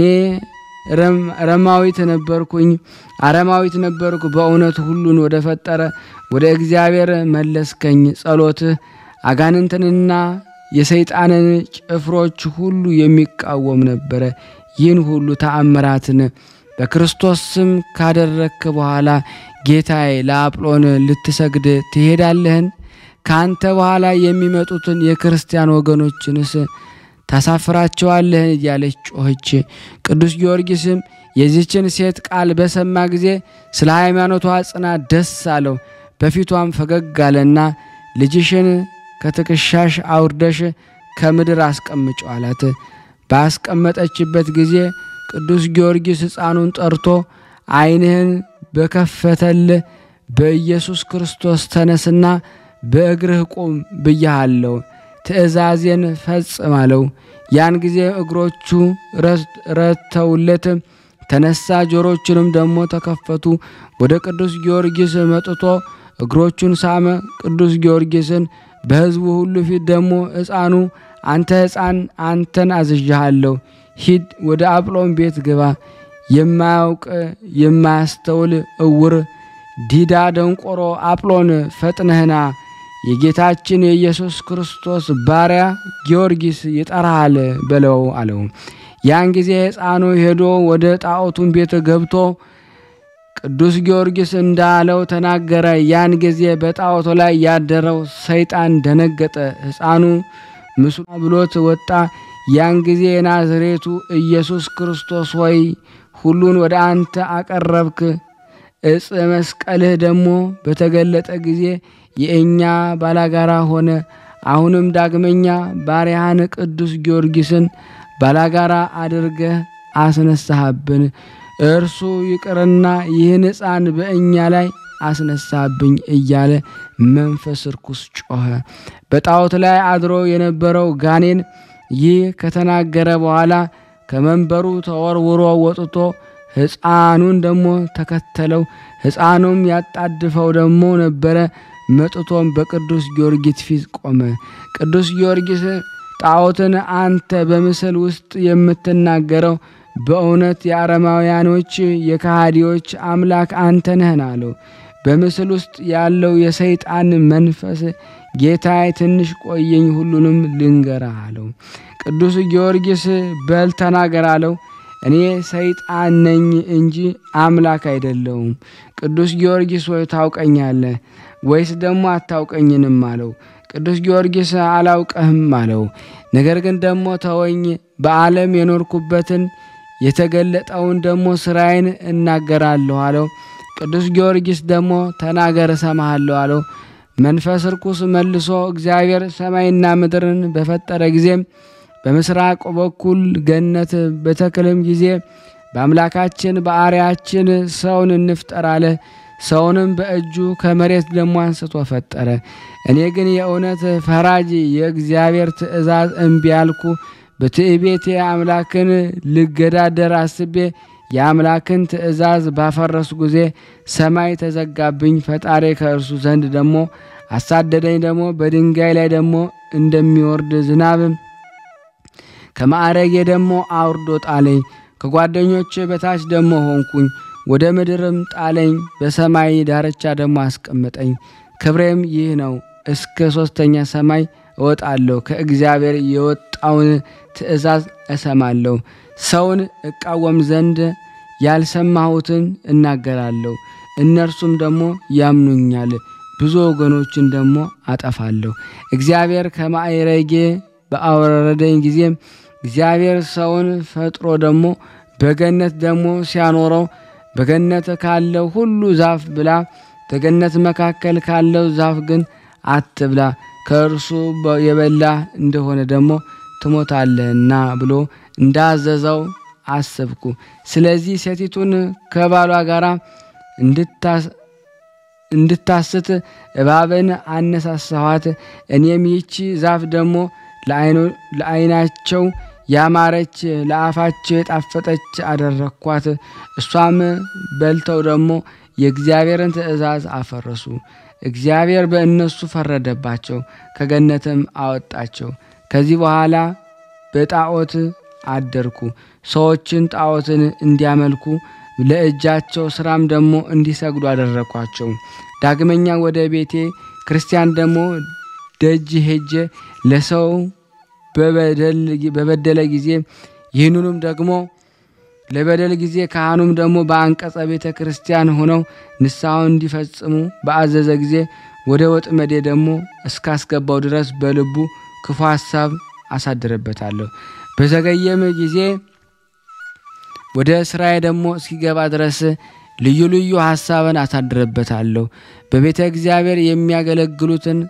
አረማዊት ነበርኩ በእውነት ሁሉን ወደ ፈጠረ ወደ እግዚአብሔር መለስከኝ። ጸሎትህ አጋንንትንና የሰይጣንን ጭፍሮች ሁሉ የሚቃወም ነበረ። ይህን ሁሉ ተአምራትን በክርስቶስ ስም ካደረክ በኋላ ጌታዬ ለአጵሎን ልትሰግድ ትሄዳለህን? ካንተ በኋላ የሚመጡትን የክርስቲያን ወገኖችንስ ታሳፍራቸዋለህን? እያለች ጮኸች። ቅዱስ ጊዮርጊስም የዚችን ሴት ቃል በሰማ ጊዜ ስለ ሃይማኖቷ ጽናት ደስ አለው። በፊቷም ፈገግ አለና ልጅሽን ከትከሻሽ አውርደሽ ከምድር አስቀምጪው አላት። ባስቀመጠችበት ጊዜ ቅዱስ ጊዮርጊስ ሕፃኑን ጠርቶ ዓይንህን በከፈተል በኢየሱስ ክርስቶስ ተነስና በእግርህ ቁም ብያለሁ፣ ትእዛዜን ፈጽም አለው። ያን ጊዜ እግሮቹ ረተውለት ተነሳ፣ ጆሮቹንም ደግሞ ተከፈቱ። ወደ ቅዱስ ጊዮርጊስ መጥቶ እግሮቹን ሳመ። ቅዱስ ጊዮርጊስን በሕዝቡ ሁሉ ፊት ደግሞ ሕፃኑ አንተ ሕፃን አንተን አዝዣለሁ፣ ሂድ ወደ አጵሎን ቤት ግባ። የማያውቅ የማያስተውል እውር ዲዳ ደንቆሮ አጵሎን ፈጥነህና የጌታችን የኢየሱስ ክርስቶስ ባሪያ ጊዮርጊስ ይጠራሃል በለው አለው። ያን ጊዜ ሕፃኑ ሄዶ ወደ ጣዖቱን ቤት ገብቶ ቅዱስ ጊዮርጊስ እንዳለው ተናገረ። ያን ጊዜ በጣዖቱ ላይ ያደረው ሰይጣን ደነገጠ። ሕፃኑ ምስሉ ብሎት ወጣ። ያን ጊዜ የናዝሬቱ ኢየሱስ ክርስቶስ ሆይ ሁሉን ወደ አንተ አቀረብክ። ዕፀ መስቀልህ ደግሞ በተገለጠ ጊዜ የእኛ ባላጋራ ሆነ። አሁንም ዳግመኛ ባሪያህን ቅዱስ ጊዮርጊስን ባላጋራ አድርገህ አስነሳህብን። እርሱ ይቅርና ይህን ሕፃን በእኛ ላይ አስነሳብኝ እያለ መንፈስ ርኩስ ጮኸ። በጣዖት ላይ አድሮ የነበረው ጋኔን ይህ ከተናገረ በኋላ ከመንበሩ ተወርውሮ ወጥቶ ሕፃኑን ደግሞ ተከተለው። ሕፃኑም ያጣድፈው ደግሞ ነበረ። መጥቶም በቅዱስ ጊዮርጊስ ፊት ቆመ። ቅዱስ ጊዮርጊስ ጣዖትን አንተ በምስል ውስጥ የምትናገረው በእውነት የአረማውያኖች የካሃዲዎች አምላክ አንተ ነህን አለው። በምስል ውስጥ ያለው የሰይጣን መንፈስ ጌታዬ ትንሽ ቆየኝ፣ ሁሉንም ልንገርህ አለው። ቅዱስ ጊዮርጊስ በል ተናገር አለው። እኔ ሰይጣን ነኝ እንጂ አምላክ አይደለሁም። ቅዱስ ጊዮርጊስ ወይ ታውቀኛለህ ወይስ ደግሞ አታውቀኝንም አለው። ቅዱስ ጊዮርጊስ አላውቀህም አለው። ነገር ግን ደግሞ ተወኝ፣ በዓለም የኖርኩበትን የተገለጠውን ደግሞ ስራዬን እናገራለሁ አለው። ቅዱስ ጊዮርጊስ ደግሞ ተናገር እሰማሃለሁ አለው። መንፈስ ርኩስ መልሶ እግዚአብሔር ሰማይና ምድርን በፈጠረ ጊዜ በምስራቅ በኩል ገነት በተክልም ጊዜ በአምላካችን በአርአያችን ሰውን እንፍጠር አለ። ሰውንም በእጁ ከመሬት ደግሞ አንስቶ ፈጠረ። እኔ ግን የእውነት ፈራጅ የእግዚአብሔር ትእዛዝ እምቢ አልኩ። በትዕቤቴ አምላክን ልገዳደር አስቤ የአምላክን ትእዛዝ ባፈረሱ ጊዜ ሰማይ ተዘጋብኝ። ፈጣሪ ከእርሱ ዘንድ ደግሞ አሳደደኝ። ደግሞ በድንጋይ ላይ ደግሞ እንደሚወርድ ዝናብ ከማዕረጌ ደግሞ አውርዶ ጣለኝ። ከጓደኞች በታች ደግሞ ሆንኩኝ። ወደ ምድርም ጣለኝ። በሰማይ ዳርቻ ደግሞ አስቀመጠኝ። ክብሬም ይህ ነው። እስከ ሶስተኛ ሰማይ እወጣለሁ። ከእግዚአብሔር የወጣውን ትእዛዝ እሰማለሁ። ሰውን እቃወም ዘንድ ያልሰማሁትን እናገራለሁ። እነርሱም ደግሞ ያምኑኛል። ብዙ ወገኖችን ደግሞ አጠፋለሁ። እግዚአብሔር ከማዕረጌ በአወረደኝ ጊዜ እግዚአብሔር ሰውን ፈጥሮ ደግሞ በገነት ደግሞ ሲያኖረው በገነት ካለው ሁሉ ዛፍ ብላ፣ በገነት መካከል ካለው ዛፍ ግን አትብላ፣ ከእርሱ የበላ እንደሆነ ደግሞ ትሞታለህና ብሎ እንዳዘዘው አሰብኩ። ስለዚህ ሴቲቱን ከባሏ ጋር እንድታስት እባብን አነሳሳኋት። እኔም ይህች ዛፍ ደግሞ ለዓይናቸው ያማረች ለአፋቸው የጣፈጠች አደረኳት። እሷም በልተው ደግሞ የእግዚአብሔርን ትእዛዝ አፈረሱ። እግዚአብሔር በእነሱ ፈረደባቸው፣ ከገነትም አወጣቸው። ከዚህ በኋላ በጣዖት አደርኩ። ሰዎችን ጣዖትን እንዲያመልኩ ለእጃቸው ስራም ደግሞ እንዲሰግዱ አደረኳቸው። ዳግመኛ ወደ ቤተ ክርስቲያን ደግሞ ደጅ ሄጄ ለሰው በበደለ ጊዜ ይህንኑም ደግሞ ለበደል ጊዜ ካህኑም ደግሞ በአንቀጸ ቤተ ክርስቲያን ሆነው ንስሐውን እንዲፈጽሙ በአዘዘ ጊዜ ወደ ወጥመዴ ደግሞ እስካስገባው ድረስ በልቡ ክፉ ሐሳብ አሳድርበታለሁ። በዘገየም ጊዜ ወደ ስራዬ ደግሞ እስኪገባ ድረስ ልዩ ልዩ ሐሳብን አሳድርበታለሁ። በቤተ እግዚአብሔር የሚያገለግሉትን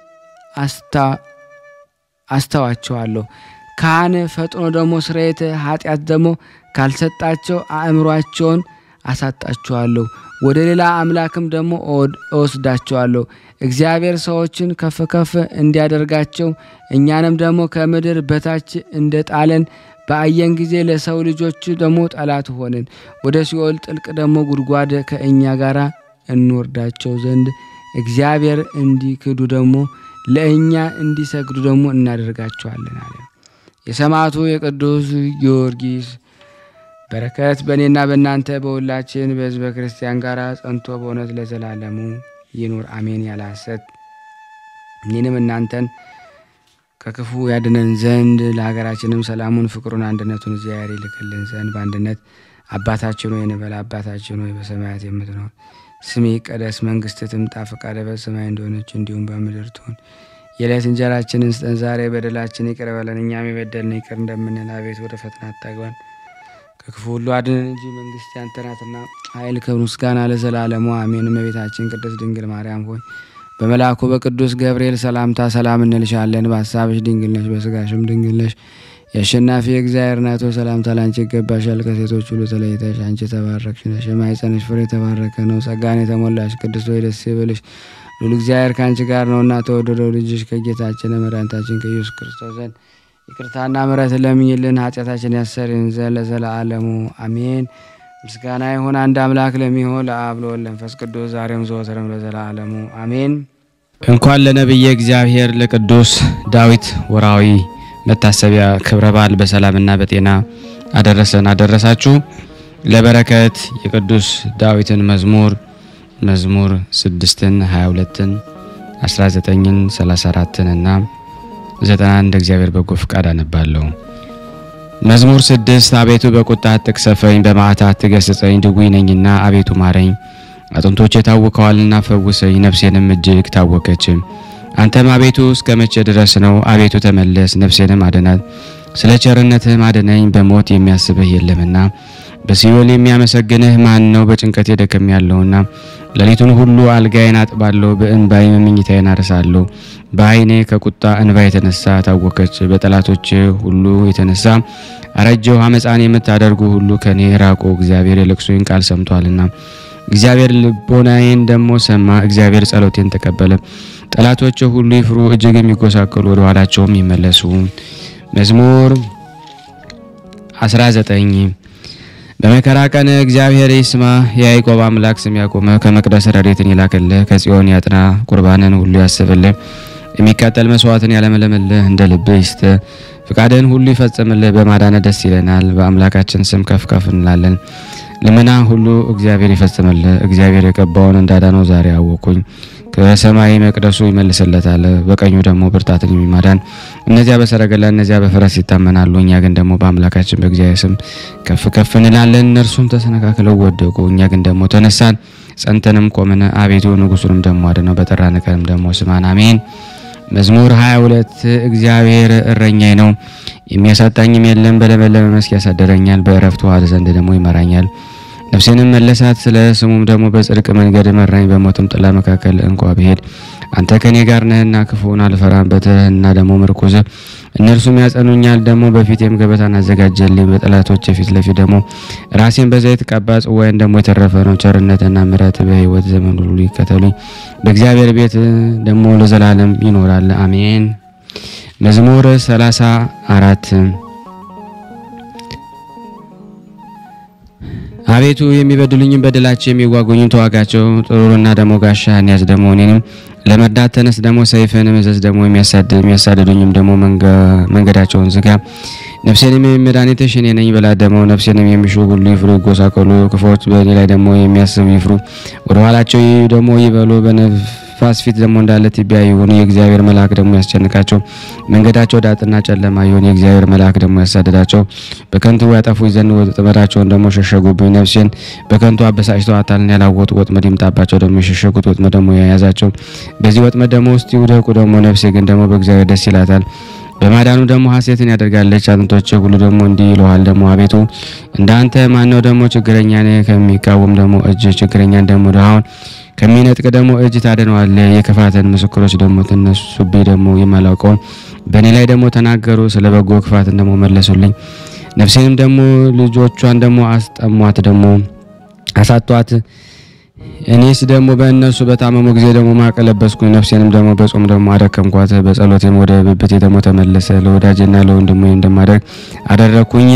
አስተዋቸዋለሁ። ካህን ፈጥኖ ደግሞ ስርየተ ኃጢአት ደግሞ ካልሰጣቸው አእምሯቸውን አሳጣቸዋለሁ። ወደ ሌላ አምላክም ደግሞ እወስዳቸዋለሁ። እግዚአብሔር ሰዎችን ከፍ ከፍ እንዲያደርጋቸው እኛንም ደግሞ ከምድር በታች እንደጣለን በአየን ጊዜ ለሰው ልጆች ደግሞ ጠላት ሆንን። ወደ ሲኦል ጥልቅ ደግሞ ጉድጓድ ከእኛ ጋር እንወርዳቸው ዘንድ እግዚአብሔር እንዲክዱ ደግሞ ለእኛ እንዲሰግዱ ደግሞ እናደርጋቸዋለን አለ። የሰማዕቱ የቅዱስ ጊዮርጊስ በረከት በእኔና በእናንተ በሁላችን በሕዝበ ክርስቲያን ጋር ጸንቶ በእውነት ለዘላለሙ ይኑር አሜን። ያለ ሐሰት እኔንም እናንተን ከክፉ ያድነን ዘንድ ለሀገራችንም ሰላሙን፣ ፍቅሩን፣ አንድነቱን እግዚአብሔር ይልክልን ዘንድ በአንድነት አባታችን ሆይ እንበል። አባታችን ሆይ በሰማያት የምትኖር ስምህ ይቀደስ፣ መንግሥትህ ትምጣ፣ ፈቃድህ በሰማይ እንደሆነች እንዲሁም በምድር ትሁን። የዕለት እንጀራችንን ስጠን ዛሬ፣ በደላችን ይቅር በለን እኛም የበደልን ይቅር እንደምንል፣ አቤት ወደ ፈተና አታግባን ከክፉ ሁሉ አድነን እንጂ መንግሥት ያንተ ናትና ኃይል፣ ክብር፣ ምስጋና ለዘላለሙ አሜን። እመቤታችን ቅድስት ድንግል ማርያም ሆይ በመልአኩ በቅዱስ ገብርኤል ሰላምታ ሰላም እንልሻለን። በሐሳብሽ ድንግል ነሽ፣ በሥጋሽም ድንግል ነሽ። የአሸናፊ እግዚአብሔር እናት ሆይ ሰላምታ ላንቺ ይገባሻል። ከሴቶች ሁሉ ተለይተሽ አንቺ የተባረክሽ ነሽ፣ የማኅፀንሽ ፍሬ የተባረከ ነው። ጸጋን የተሞላሽ ቅድስት ሆይ ደስ ይበልሽ፣ ሉል እግዚአብሔር ከአንቺ ጋር ነውና ተወደደው ልጅሽ ከጌታችን መድኃኒታችን ከኢየሱስ ክርስቶስ ዘንድ ይቅርታና ምሕረት ለምኝልን ኃጢአታችን ያሰሪን ዘንድ ለዘላለሙ አሜን። ምስጋና ይሁን አንድ አምላክ ለሚሆን ለአብ ለወልድ ለመንፈስ ቅዱስ ዛሬም ዘወትርም ለዘላለሙ አሜን። እንኳን ለነብየ እግዚአብሔር ለቅዱስ ዳዊት ወርሃዊ መታሰቢያ ክብረ በዓል በሰላምና በጤና አደረሰን አደረሳችሁ። ለበረከት የቅዱስ ዳዊትን መዝሙር 6ን 22ን 19ን 34ን እና 91 እግዚአብሔር በጎ ፍቃድ አነባለሁ። መዝሙር 6 አቤቱ በቁጣ አትቅሰፈኝ፣ በመዓትህ አትገሥጸኝ፣ ድውይ ነኝና አቤቱ ማረኝ። አጥንቶቼ ታውከዋልና ፈውሰኝ፣ ነፍሴንም እጅግ ታወከች። አንተም አቤቱ እስከ መቼ ድረስ ነው? አቤቱ ተመለስ፣ ነፍሴንም አድናት። ስለ ቸርነትህ አድነኝ፣ በሞት የሚያስብህ የለምና። በሲኦል የሚያመሰግንህ ማን ነው? በጭንቀቴ ደክሜያለሁና ሌሊቱን ሁሉ አልጋዬን አጥባለሁ፣ በእንባዬ መኝታዬን አርሳለሁ። በዓይኔ ከቁጣ እንባ የተነሳ ታወከች፣ በጠላቶች ሁሉ የተነሳ አረጀሁ። አመፃን የምታደርጉ ሁሉ ከኔ ራቁ፣ እግዚአብሔር የልቅሶዬን ቃል ሰምቷልና። እግዚአብሔር ልቦናዬን ደሞ ሰማ፣ እግዚአብሔር ጸሎቴን ተቀበለ። ጠላቶች ሁሉ ይፍሩ፣ እጅግ የሚጎሳቀሉ ወደ ኋላቸውም ይመለሱ። መዝሙር 19 በመከራ ቀን እግዚአብሔር ይስማ። የያዕቆብ አምላክ ስም ያቆመ ከመቅደስ ረድኤትን ይላክልህ። ከጽዮን ያጥና ቁርባንን ሁሉ ያስብልህ። የሚቃጠል መስዋዕትን ያለመለመልህ እንደ ልብህ ይስጥ። ፍቃድህን ሁሉ ይፈጽምልህ። በማዳነ ደስ ይለናል። በአምላካችን ስም ከፍ ከፍ እንላለን። ልመና ሁሉ እግዚአብሔር ይፈጽምልህ። እግዚአብሔር የቀባውን እንዳዳነው ዛሬ አወቅኩኝ። ከሰማይ መቅደሱ ይመልስለታል። በቀኙ ደግሞ ብርታትን የሚማዳን እነዚያ በሰረገላ እነዚያ በፈረስ ይታመናሉ። እኛ ግን ደግሞ በአምላካችን በእግዚአብሔር ስም ከፍ ከፍ እንላለን። እነርሱም ተሰነካክለው ወደቁ፣ እኛ ግን ደግሞ ተነሳን፣ ጸንተንም ቆምን። አቤቱ ንጉሱንም ደግሞ አድነው፣ በጠራን ቀንም ደግሞ ስማን። አሜን። መዝሙር 22 እግዚአብሔር እረኛዬ ነው፣ የሚያሳጣኝም የለም። በለመለመ መስክ ያሳደረኛል፣ በእረፍት ውኃ ዘንድ ደግሞ ይመራኛል። ነፍሴንም መለሳት፣ ስለ ስሙም ደግሞ በጽድቅ መንገድ መራኝ። በሞትም ጥላ መካከል እንኳ ብሄድ አንተ ከኔ ጋር ነህና ክፉን አልፈራም። በትርህና ደግሞ ምርኩዝ እነርሱም ያጸኑኛል። ደግሞ በፊቴም ገበታን አዘጋጀልኝ፣ በጠላቶቼ ፊት ለፊት ደግሞ ራሴን በዘይት ቀባ። ጽዋዬን ደግሞ የተረፈ ነው። ቸርነትና ምሕረት በሕይወት ዘመን ሁሉ ይከተሉኝ። በእግዚአብሔር ቤት ደግሞ ለዘላለም ይኖራል። አሜን። መዝሙር 34 አቤቱ የሚበድሉኝም በደላቸው የሚዋጉኝም ተዋጋቸው። ጥሩርና ደግሞ ጋሻህን ያዝ። ደግሞ እኔንም ለመርዳት ተነስ። ደግሞ ሰይፍህን እዘዝ። ደግሞ የሚያሳድዱኝም ደግሞ መንገዳቸውን ዝጋ። ነፍሴንም መድኃኒትሽ እኔ ነኝ በላት። ደግሞ ነፍሴንም የሚሹ ሁሉ ይፍሩ ይጎሳቆሉ። ክፉዎች በእኔ ላይ ደግሞ የሚያስቡ ይፍሩ፣ ወደ ኋላቸው ደግሞ ይበሉ። በነፋስ ፊት ደግሞ እንዳለ ትቢያ ይሁኑ። የእግዚአብሔር መልአክ ደግሞ ያስጨንቃቸው። መንገዳቸው ዳጥና ጨለማ ይሁን። የእግዚአብሔር መልአክ ደግሞ ያሳደዳቸው። በከንቱ ያጠፉኝ ዘንድ ወጥመዳቸውን ደግሞ ሸሸጉብኝ። ነፍሴን በከንቱ አበሳጭተዋታልና ያላወጡ ወጥመድ ይምጣባቸው። ደግሞ የሸሸጉት ወጥመድ ደግሞ ያያዛቸው። በዚህ ወጥመድ ደግሞ ውስጥ ይውደቁ። ደግሞ ነፍሴ ግን ደግሞ በእግዚአብሔር ደስ ይላታል፣ በማዳኑ ደግሞ ሐሴትን ያደርጋለች። አጥንቶቼ ሁሉ ደግሞ እንዲህ ይለዋል ደግሞ አቤቱ እንዳንተ ማነው? ደግሞ ችግረኛን ከሚቃወም ደግሞ እጅ ችግረኛን ደግሞ ድሃውን ከሚነጥቅ ደግሞ እጅ ታድነዋለህ። የክፋትን ምስክሮች ደግሞ ተነሱብኝ። ደግሞ የማላውቀውን በእኔ ላይ ደግሞ ተናገሩ። ስለ በጎ ክፋትን ደግሞ መለሱልኝ። ነፍሴንም ደግሞ ልጆቿን ደግሞ አስጠሟት፣ ደግሞ አሳጧት። እኔስ ደግሞ በእነሱ በታመሙ ጊዜ ደግሞ ማቅ ለበስኩኝ። ነፍሴንም ደግሞ በጾም ደግሞ አደከምኳት። በጸሎቴም ወደ ብብቴ ደግሞ ተመለሰ። ለወዳጄና ለወንድሜ እንደማደርግ አደረኩኝ።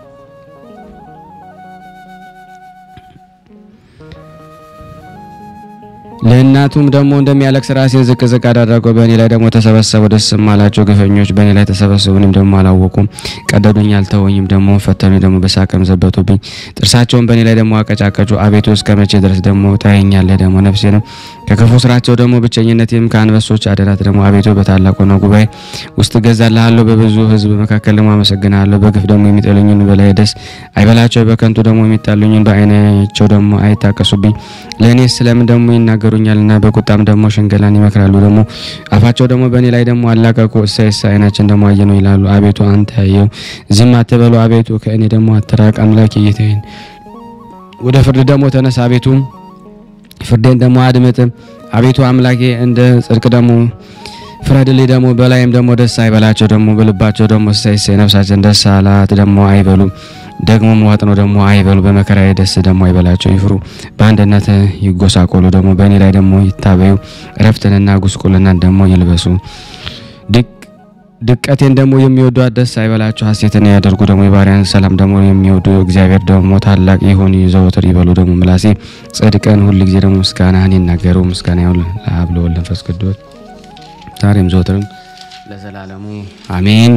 ለእናቱም ደግሞ እንደሚያለቅስ ራሴን ዝቅ ዝቅ አደረገው። በእኔ ላይ ደግሞ ተሰበሰቡ፣ ደስም አላቸው። ግፈኞች በእኔ ላይ ተሰበሰቡ፣ እኔም ደግሞ አላወቁም። ቀደዱኝ፣ አልተወኝም። ደግሞ ፈተኑኝ፣ ደግሞ በሳቅም ዘበቱብኝ። ጥርሳቸውን በእኔ ላይ ደግሞ አቀጫቀጩ። አቤቱ እስከ መቼ ድረስ ደግሞ ታየኛለህ? ደግሞ ነፍሴንም ከክፉ ስራቸው ደግሞ ብቸኝነቴም ከአንበሶች አደራት። ደግሞ አቤቱ በታላቁ ነው ጉባኤ ውስጥ እገዛልሃለሁ። በብዙ ሕዝብ መካከል ደግሞ አመሰግናለሁ። በግፍ ደግሞ የሚጠሉኝን በላይ ደስ አይበላቸው። በከንቱ ደግሞ የሚጣሉኝን በዓይናቸው ደግሞ አይታቀሱብኝ። ለእኔስ ስለምን ደግሞ ይናገሩኛልና በቁጣም ደግሞ ሽንገላን ይመክራሉ። ደግሞ አፋቸው ደግሞ በእኔ ላይ ደግሞ አላቀቁ። እሰይ እሰይ ዓይናችን ደግሞ አየ ነው ይላሉ። አቤቱ አንተ ያየው ዝም አትበሉ። አቤቱ ከእኔ ደግሞ አትራቅ። አምላኬ ጌታዬን ወደ ፍርድ ደግሞ ተነሳ። አቤቱ ፍርዴን ደግሞ አድምጥ። አቤቱ አምላኬ እንደ ጽድቅ ደግሞ ፍረድልኝ። ደግሞ በላይም ደግሞ ደስ አይበላቸው። ደግሞ በልባቸው ደግሞ እሰይ እሰይ ነፍሳችን ደስ አላት ደግሞ አይበሉ። ደግሞ መዋጥ ነው ደግሞ አይበሉ። በመከራዬ ደስ ደግሞ አይበላቸው። ይፍሩ፣ በአንድነት ይጎሳቆሉ። ደግሞ በእኔ ላይ ደግሞ ይታበዩ። እረፍትንና ጉስቁልናን ደግሞ ይልበሱ። ድቀቴን ደግሞ የሚወዷት ደስ አይበላቸው። ሐሴትን ያደርጉ። ደግሞ የባሪያን ሰላም ደግሞ የሚወዱ እግዚአብሔር ደግሞ ታላቅ ይሁን ዘወትር ይበሉ። ደግሞ ምላሴ ጽድቅን ሁል ጊዜ ደግሞ ምስጋናህን ይናገሩ። ምስጋና ይሁን ለአብ ለወልድ ለመንፈስ ቅዱስ ዛሬም ዘወትርም ለዘላለሙ አሜን።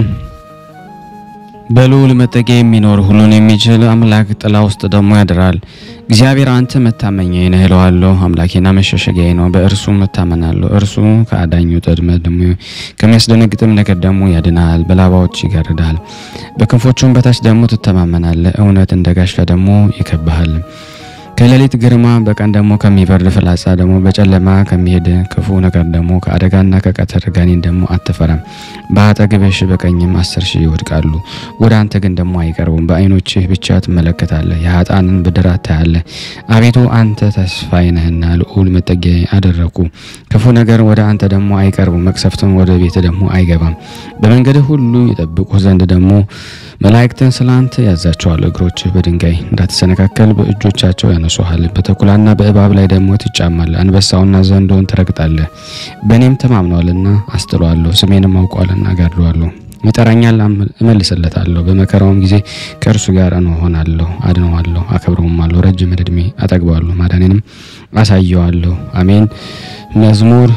በልዑል መጠጊያ የሚኖር ሁሉን የሚችል አምላክ ጥላ ውስጥ ደግሞ ያድራል። እግዚአብሔር አንተ መታመኛዬ ነህ እለዋለሁ። አምላኬና መሸሸጊያዬ ነው፣ በእርሱ እታመናለሁ። እርሱ ከአዳኙ ጥመት ደግሞ ከሚያስደነግጥም ነገር ደግሞ ያድናል። በላባዎች ይጋርዳል፣ በክንፎቹም በታች ደግሞ ትተማመናለህ። እውነት እንደ ጋሻ ደግሞ ይከብሃል። ከሌሊት ግርማ በቀን ደግሞ ከሚበርድ ፍላጻ ደግሞ በጨለማ ከሚሄድ ክፉ ነገር ደግሞ ከአደጋና ከቀትር ጋኔን ደግሞ አትፈራም። በአጠገብሽ በቀኝም 10,000 ይወድቃሉ፣ ወደ አንተ ግን ደግሞ አይቀርቡም። በዓይኖችህ ብቻ ትመለከታለህ፣ የኃጥአንን ብድራት ታያለህ። አቤቱ አንተ ተስፋዬ ነህና ልዑል መጠጊያዬ አደረግኩ። ክፉ ነገር ወደ አንተ ደግሞ አይቀርቡም፣ መቅሰፍትም ወደ ቤት ደግሞ አይገባም። በመንገድህ ሁሉ ይጠብቁህ ዘንድ ደግሞ መላእክትን ስላንተ ያዛቸዋል። እግሮችህ በድንጋይ እንዳትሰነካከል በእጆቻቸው ያነሱሃል። በተኩላና በእባብ ላይ ደግሞ ትጫማለህ። አንበሳውና ዘንዶውን ትረግጣለህ። በእኔም ተማምነዋልና አስጥለዋለሁ፣ ስሜንም አውቀዋልና አጋድለዋለሁ። ይጠራኛል፣ እመልስለታለሁ። በመከራውም ጊዜ ከእርሱ ጋር እሆናለሁ፣ አድነዋለሁ፣ አከብረውማለሁ፣ ረጅም ዕድሜ አጠግበዋለሁ፣ ማዳኔንም አሳየዋለሁ። አሜን። መዝሙር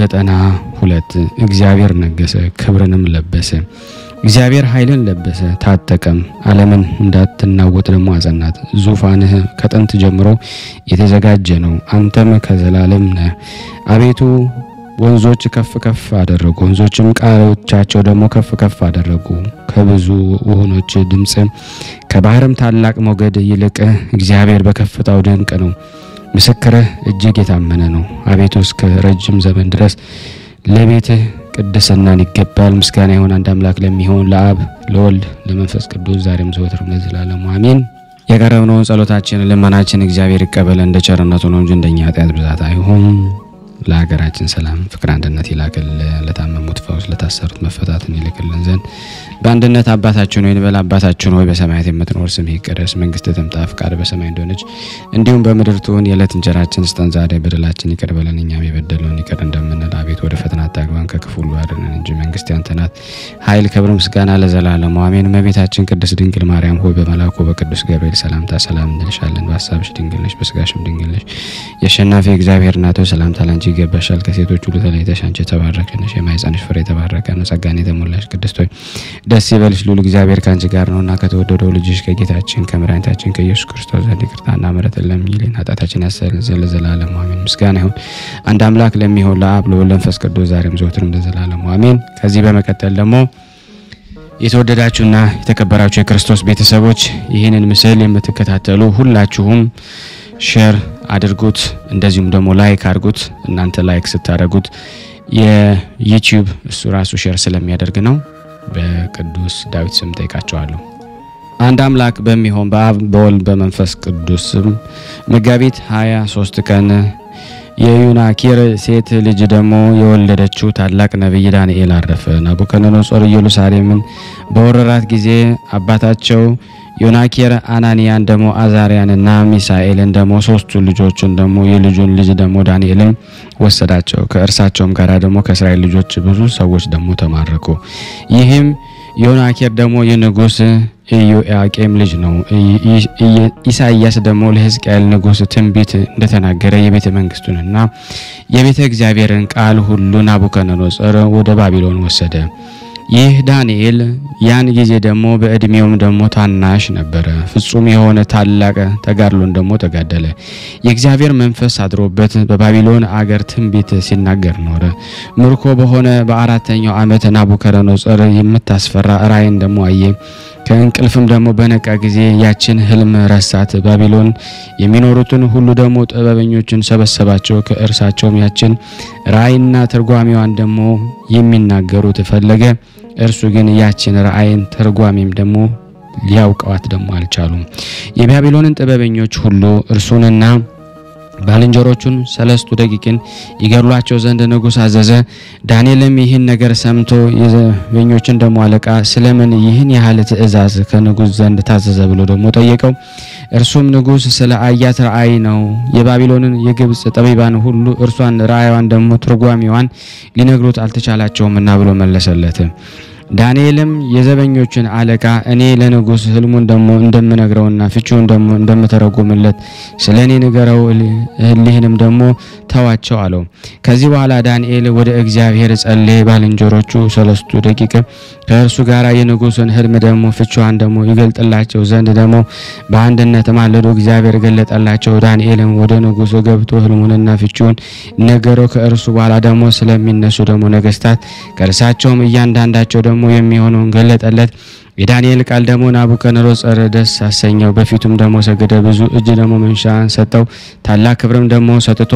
92 እግዚአብሔር ነገሰ፣ ክብርንም ለበሰ። እግዚአብሔር ኃይልን ለበሰ ታጠቀም፣ ዓለምን እንዳትናወጥ ደግሞ አጸናት። ዙፋንህ ከጥንት ጀምሮ የተዘጋጀ ነው፣ አንተም ከዘላለም ነህ። አቤቱ ወንዞች ከፍ ከፍ አደረጉ፣ ወንዞችም ቃሎቻቸው ደግሞ ከፍ ከፍ አደረጉ። ከብዙ ውሆኖች ድምጽ ከባህርም ታላቅ ሞገድ ይልቅ እግዚአብሔር በከፍታው ድንቅ ነው። ምስክርህ እጅግ የታመነ ነው። አቤቱ እስከ ረጅም ዘመን ድረስ ለቤትህ ቅድስናን ይገባል። ምስጋና ይሁን አንድ አምላክ ለሚሆን ለአብ ለወልድ ለመንፈስ ቅዱስ ዛሬም ዘወትርም ለዘላለሙ አሜን። የቀረብነውን ጸሎታችንን ልመናችን እግዚአብሔር ይቀበል እንደ ቸርነቱ ነው እንጂ እንደኛ ኃጢአት ብዛት አይሁን። ለሀገራችን ሰላም ፍቅር አንድነት ይላክልን፣ ለታመሙት ፈውስ ለታሰሩት መፈታትን ይልክልን ዘንድ በአንድነት አባታችን ሆይ እንበል። አባታችን ሆይ በሰማያት የምትኖር ስምህ ይቀደስ፣ መንግስትህ ትምጣ፣ ፈቃድህ በሰማይ እንደሆነች እንዲሁም በምድር ትሁን። የዕለት እንጀራችንን ስጠን ዛሬ፣ በደላችንን ይቅር በለን እኛም የበደልነውን ይቅር እንደምንል፣ አቤቱ ወደ ፈተና አታግባን ከክፉ ሁሉ አድነን እንጂ መንግስት ያንተ ናት፣ ኃይል፣ ክብር፣ ምስጋና ለዘላለሙ አሜን። እመቤታችን ቅድስት ድንግል ማርያም ሆይ በመልአኩ በቅዱስ ገብርኤል ሰላምታ ሰላም እንልሻለን። በሐሳብሽ ድንግል ነሽ፣ በስጋሽም ድንግል ነሽ። የአሸናፊ እግዚአብሔር እናት ሆይ ሰላምታ ላንቺ ይገባሻል። ከሴቶች ሁሉ ተለይተሽ አንቺ የተባረክሽ ነሽ፣ የማኅፀንሽ ፍሬ የተባረከ ነው። ጸጋን የተሞላሽ ቅድስት ሆይ ደስ ይበልሽ፣ ልዑል እግዚአብሔር ካንቺ ጋር ነውና ከተወደደው ልጅሽ ከጌታችን ከመድኃኒታችን ከኢየሱስ ክርስቶስ ዘንድ ይቅርታና ምሕረትን ለምኝልን ኃጢአታችንን ያስተሰርይልን ለዘላለሙ አሜን። ምስጋና ይሁን አንድ አምላክ ለሚሆን ለአብ ለወልድ ለመንፈስ ቅዱስ ዛሬም ዘወትርም ለዘላለሙ አሜን። ከዚህ በመቀጠል ደግሞ የተወደዳችሁና የተከበራችሁ የክርስቶስ ቤተሰቦች ይህንን ምስል የምትከታተሉ ሁላችሁም ሼር አድርጉት፣ እንደዚሁም ደግሞ ላይክ አድርጉት። እናንተ ላይክ ስታደርጉት የዩቲዩብ እሱ ራሱ ሼር ስለሚያደርግ ነው። በቅዱስ ዳዊት ስም ጠይቃቸዋለሁ። አንድ አምላክ በሚሆን በአብ በወልድ በመንፈስ ቅዱስ ስም መጋቢት 23 ቀን የዩናኪር ሴት ልጅ ደግሞ የወለደችው ታላቅ ነብይ ዳንኤል አረፈ። ናቡከደነጾር ኢየሩሳሌምን በወረራት ጊዜ አባታቸው ዮናኪር አናንያን ደግሞ አዛሪያንና ሚሳኤልን ደግሞ ሶስቱ ልጆችን ደግሞ የልጁን ልጅ ደግሞ ዳንኤልን ወሰዳቸው። ከእርሳቸውም ጋር ደግሞ ከእስራኤል ልጆች ብዙ ሰዎች ደግሞ ተማረኩ። ይህም ዮናኪር ደግሞ የንጉስ ኢዮአቄም ልጅ ነው። ኢሳይያስ ደግሞ ለሕዝቅኤል ንጉስ ትንቢት እንደተናገረ የቤተ መንግስቱንና የቤተ እግዚአብሔርን ቃል ሁሉ ናቡከደነጾር ወደ ባቢሎን ወሰደ። ይህ ዳንኤል ያን ጊዜ ደግሞ በእድሜውም ደግሞ ታናሽ ነበረ። ፍጹም የሆነ ታላቅ ተጋድሎን ደግሞ ተጋደለ። የእግዚአብሔር መንፈስ አድሮበት በባቢሎን አገር ትንቢት ሲናገር ኖረ። ምርኮ በሆነ በአራተኛው ዓመት ናቡከደነጾር የምታስፈራ ራእይን ደግሞ አየ። ከእንቅልፍም ደግሞ በነቃ ጊዜ ያችን ህልም ረሳት። ባቢሎን የሚኖሩትን ሁሉ ደግሞ ጥበበኞችን ሰበሰባቸው። ከእርሳቸውም ያችን ራእይና ትርጓሜዋን ደግሞ የሚናገሩት ፈለገ። እርሱ ግን ያችን ራእይን ትርጓሜም ደግሞ ሊያውቀዋት ደግሞ አልቻሉም። የባቢሎንን ጥበበኞች ሁሉ እርሱንና ባልንጀሮቹን 3 ደቂቅን ይገድሏቸው ዘንድ ንጉስ አዘዘ። ዳንኤልም ይህን ነገር ሰምቶ የዘበኞችን ደግሞ አለቃ ስለምን ይህን ያህል ትእዛዝ ከንጉስ ዘንድ ታዘዘ ብሎ ደግሞ ጠየቀው። እርሱም ንጉስ ስለ አያት ራእይ ነው። የባቢሎንን የግብጽ ጠቢባን ሁሉ እርሷን ራእይዋን ደግሞ ትርጓሜዋን ሊነግሩት አልተቻላቸውምና ብሎ መለሰለት። ዳንኤልም የዘበኞችን አለቃ እኔ ለንጉስ ህልሙን ደግሞ እንደምነግረውና ፍቺውን ደግሞ እንደምተረጉምለት ስለኔ ንገረው፣ እሊህንም ደግሞ ተዋቸው አለው። ከዚህ በኋላ ዳንኤል ወደ እግዚአብሔር ጸለየ። ባልንጀሮቹ 3 ደቂቅ ከእርሱ ጋር የንጉስን ህልም ደግሞ ፍቺዋን ደግሞ ይገልጥላቸው ዘንድ ደግሞ በአንድነት ማለዱ። እግዚአብሔር ገለጠላቸው። ዳንኤልም ወደ ንጉሱ ገብቶ ህልሙንና ፍቺውን ነገረው። ከእርሱ በኋላ ደግሞ ስለሚነሱ ደግሞ ነገስታት ከእርሳቸውም እያንዳንዳቸው ደግሞ የሚሆነውን ገለጠለት። የዳንኤል ቃል ደግሞ ናቡከደነጾር ደስ አሰኘው። በፊቱም ደግሞ ሰገደ። ብዙ እጅ ደግሞ መንሻን ሰጠው። ታላቅ ክብርም ደግሞ ሰጥቶ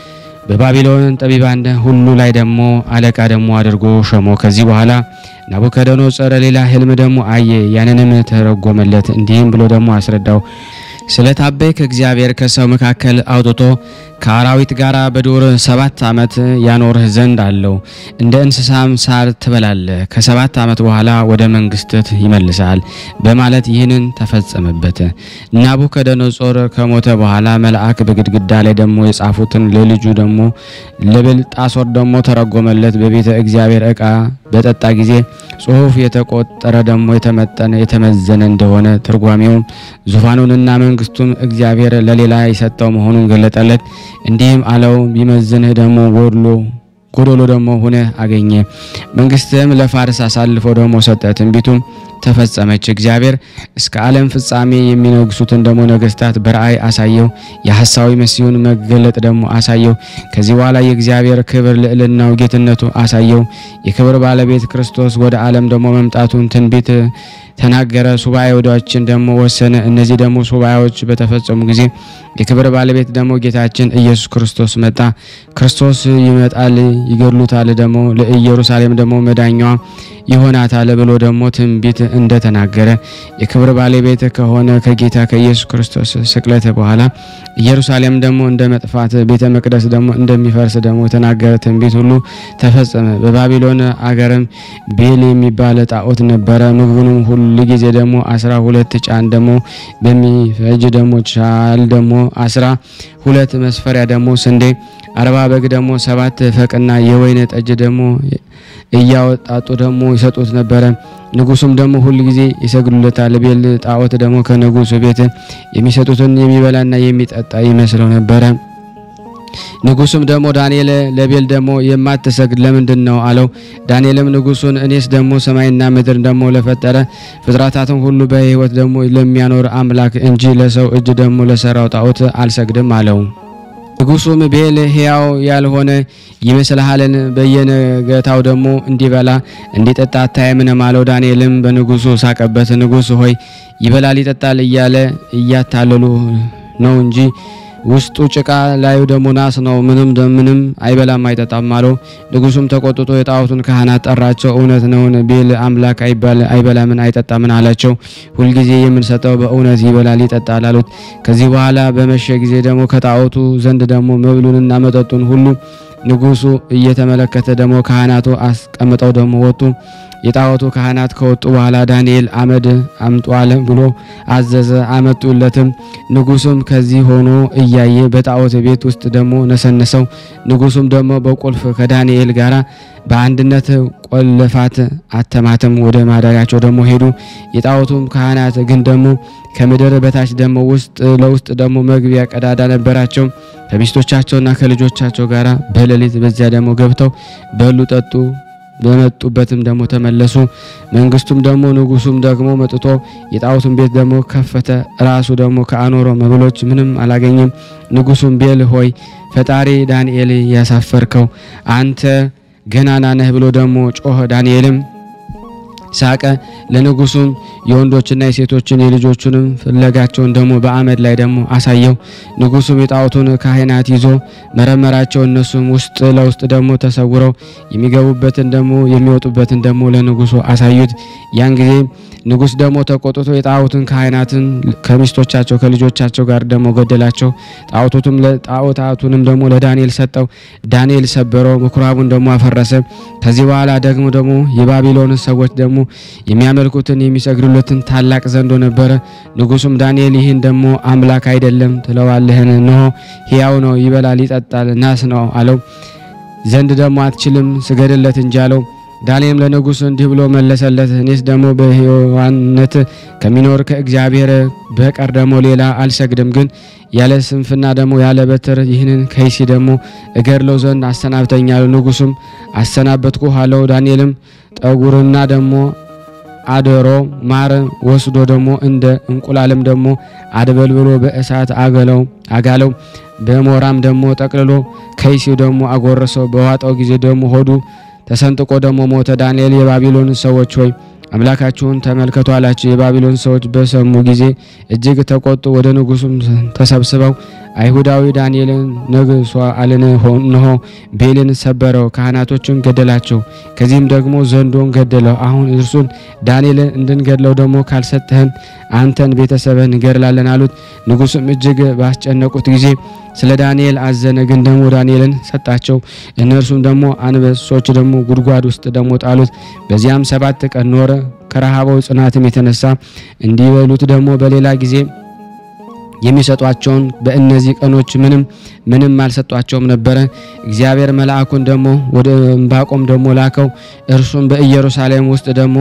በባቢሎን ጠቢባን ሁሉ ላይ ደግሞ አለቃ ደግሞ አድርጎ ሾሞ። ከዚህ በኋላ ናቡከደነጾር ሌላ ህልም ደግሞ አየ። ያንንም ተረጎመለት። እንዲህም ብሎ ደግሞ አስረዳው። ስለታበይ ከእግዚአብሔር ከሰው መካከል አውጥቶ ከአራዊት ጋር በዱር 7 ዓመት ያኖርህ ዘንድ አለው። እንደ እንስሳም ሳር ትበላለህ። ከ7 ዓመት በኋላ ወደ መንግስትህ ይመልሳል በማለት ይህንን ተፈጸመበት። ናቡከደነጾር ከሞተ በኋላ መልአክ በግድግዳ ላይ ደግሞ የጻፉትን ለልጁ ደግሞ ለብልጣሶር ደግሞ ተረጎመለት። በቤተ እግዚአብሔር ዕቃ በጠጣ ጊዜ ጽሑፍ የተቆጠረ ደግሞ የተመጠነ የተመዘነ እንደሆነ ትርጓሜውም ዙፋኑንና መንግስቱን እግዚአብሔር ለሌላ የሰጠው መሆኑን ገለጠለት። እንዲህም አለው፣ ቢመዝንህ ደግሞ ጎዶሎ ደግሞ ሆነ አገኘ። መንግስትም ለፋርስ አሳልፎ ደግሞ ሰጠ። ትንቢቱም ተፈጸመች። እግዚአብሔር እስከ ዓለም ፍጻሜ የሚነግሱትን ደግሞ ነገስታት በራእይ አሳየው። የሐሳዊ መሲሁን መገለጥ ደግሞ አሳየው። ከዚህ በኋላ የእግዚአብሔር ክብር ልዕልናው ጌትነቱ አሳየው። የክብር ባለቤት ክርስቶስ ወደ ዓለም ደግሞ መምጣቱን ትንቢት ተናገረ። ሱባኤዎችን ደግሞ ወሰነ። እነዚህ ደግሞ ሱባኤዎች በተፈጸሙ ጊዜ የክብር ባለቤት ደግሞ ጌታችን ኢየሱስ ክርስቶስ መጣ። ክርስቶስ ይመጣል፣ ይገድሉታል፣ ደግሞ ለኢየሩሳሌም ደግሞ መዳኛዋ ይሆናታል ብሎ ደግሞ ትንቢት እንደተናገረ የክብር ባለቤት ከሆነ ከጌታ ከኢየሱስ ክርስቶስ ስቅለት በኋላ ኢየሩሳሌም ደግሞ እንደመጥፋት ቤተ መቅደስ ደግሞ እንደሚፈርስ ደግሞ የተናገረ ትንቢት ሁሉ ተፈጸመ። በባቢሎን አገርም ቤል የሚባል ጣዖት ነበረ። ምግቡንም ሁሉ ጊዜ ደግሞ 12 ጫን ደግሞ በሚፈጅ ደግሞ ቻል ደግሞ 12 መስፈሪያ ደግሞ ስንዴ 40 በግ ደግሞ 7 ፈቅና የወይን ጠጅ ደግሞ እያወጣጡ ደግሞ ይሰጡት ነበረ። ንጉሱም ደግሞ ሁሉ ጊዜ ይሰግዱለታል። ቤል ጣዖት ደግሞ ከንጉሱ ቤት የሚሰጡትን የሚበላና የሚጠጣ ይመስለው ነበረ። ንጉሱም ደግሞ ዳንኤል ለቤል ደግሞ የማትሰግድ ለምንድነው አለው። ዳንኤልም ንጉሱን እኔስ ደግሞ ሰማይና ምድር ደግሞ ለፈጠረ ፍጥረታትን ሁሉ በሕይወት ደግሞ ለሚያኖር አምላክ እንጂ ለሰው እጅ ደግሞ ለሰራው ጣዖት አልሰግድም አለው። ንጉሱም ቤል ሕያው ያልሆነ ይመስልሃልን? በየነገታው ደግሞ እንዲበላ እንዲጠጣ አታየምን አለው። ዳንኤልም በንጉሱ ሳቀበት። ንጉስ ሆይ ይበላል ይጠጣል እያለ እያታለሉ ነው እንጂ ውስጡ ጭቃ ላዩ ደግሞ ናስ ነው። ምንም አይበላም አይጠጣም አለው። ንጉሱም ተቆጥቶ የጣዖቱን ካህናት ጠራቸው። እውነት ነውን? ቤል አምላክ አይበላምን አይጠጣምን አላቸው። ሁልጊዜ የምንሰጠው በእውነት ይበላል ይጠጣል አሉት። ከዚህ በኋላ በመሸ ጊዜ ደግሞ ከጣዖቱ ዘንድ ደግሞ መብሉንና መጠጡን ሁሉ ንጉሱ እየተመለከተ ደግሞ ካህናቱ አስቀምጠው ደግሞ ወጡ። የጣዖቱ ካህናት ከወጡ በኋላ ዳንኤል አመድ አምጧል ብሎ አዘዘ። አመጡለትም። ንጉሱም ከዚህ ሆኖ እያየ በጣዖት ቤት ውስጥ ደግሞ ነሰነሰው። ንጉሱም ደግሞ በቁልፍ ከዳንኤል ጋራ በአንድነት ቆለፋት አተማተም። ወደ ማደሪያቸው ደግሞ ሄዱ። የጣዖቱም ካህናት ግን ደግሞ ከምድር በታች ደግሞ ውስጥ ለውስጥ ደግሞ መግቢያ ቀዳዳ ነበራቸው። ከሚስቶቻቸውና ከልጆቻቸው ጋራ በሌሊት በዚያ ደግሞ ገብተው በሉ ጠጡ። በመጡበትም ደግሞ ተመለሱ። መንግስቱም ደግሞ ንጉሱም ደግሞ መጥቶ የጣዖቱን ቤት ደግሞ ከፈተ። ራሱ ደግሞ ከአኖረው መብሎች ምንም አላገኘም። ንጉሱም ቤል ሆይ ፈጣሪ ዳንኤል ያሳፈርከው አንተ ገናና ነህ ብሎ ደግሞ ጮኸ። ዳንኤልም ሳቀ። ለንጉሱም የወንዶችና የሴቶችን የልጆቹንም ፍለጋቸውን ደግሞ በአመድ ላይ ደግሞ አሳየው። ንጉሱም የጣዖቱን ካህናት ይዞ መረመራቸው። እነሱም ውስጥ ለውስጥ ደግሞ ተሰውረው የሚገቡበትን ደግሞ የሚወጡበትን ደግሞ ለንጉሱ አሳዩት። ያን ጊዜ ንጉስ ደግሞ ተቆጥቶ የጣዖቱን ካህናትን ከሚስቶቻቸው ከልጆቻቸው ጋር ደግሞ ገደላቸው። ጣዖታቱንም ደግሞ ለዳንኤል ሰጠው። ዳንኤል ሰበረው፣ ምኩራቡን ደግሞ አፈረሰ። ከዚህ በኋላ ደግሞ የባቢሎን ሰዎች ደግሞ የሚያመልኩትን የሚሰግዱለትን ታላቅ ዘንዶ ነበረ። ንጉሱም ዳንኤል ይህን ደግሞ አምላክ አይደለም ትለዋለህን? እነሆ ሕያው ነው፣ ይበላል ይጠጣል፣ ናስ ነው አለው። ዘንድ ደግሞ አትችልም፣ ስገድለት እንጂ አለው። ዳንኤልም ለንጉስ እንዲህ ብሎ መለሰለት፣ እኔስ ደግሞ በሕያውነት ከሚኖር ከእግዚአብሔር በቀር ደግሞ ሌላ አልሰግድም። ግን ያለ ስንፍና ደግሞ ያለ በትር ይህንን ከይሲ ደግሞ እገድለው ዘንድ አሰናብተኝ አለው። ንጉሱም አሰናበትኩ አለው። ዳንኤልም ጠጉርና ደግሞ አደሮ ማር ወስዶ ደግሞ እንደ እንቁላልም ደግሞ አድበልብሎ በእሳት አጋለው። በሞራም ደግሞ ጠቅልሎ ከይሲው ደግሞ አጎረሰው። በዋጣው ጊዜ ደግሞ ሆዱ ተሰንጥቆ ደግሞ ሞተ። ዳንኤል የባቢሎን ሰዎች ሆይ አምላካችሁን ተመልከቱ አላቸው። የባቢሎን ሰዎች በሰሙ ጊዜ እጅግ ተቆጡ። ወደ ንጉሱም ተሰብስበው አይሁዳዊ ዳንኤልን ነግሶአልን? እነሆ ቤልን ሰበረው፣ ካህናቶችን ገደላቸው፣ ከዚህም ደግሞ ዘንዶን ገደለው። አሁን እርሱን ዳንኤልን እንድንገድለው ደግሞ ካልሰጠህን አንተን ቤተሰብህን እንገድላለን አሉት። ንጉሱም እጅግ ባስጨነቁት ጊዜ ስለ ዳንኤል አዘነ። ግን ደግሞ ዳንኤልን ሰጣቸው። እነርሱም ደግሞ አንበሶች ደግሞ ጉድጓድ ውስጥ ደግሞ ጣሉት። በዚያም 7 ቀን ኖረ። ከረሃቡ ጽናትም የተነሳ እንዲበሉት ደግሞ በሌላ ጊዜ የሚሰጧቸውን በእነዚህ ቀኖች ምንም አልሰጧቸውም ነበር። እግዚአብሔር መልአኩን ደግሞ ወደ ዕንባቆም ደግሞ ላከው። እርሱም በኢየሩሳሌም ውስጥ ደግሞ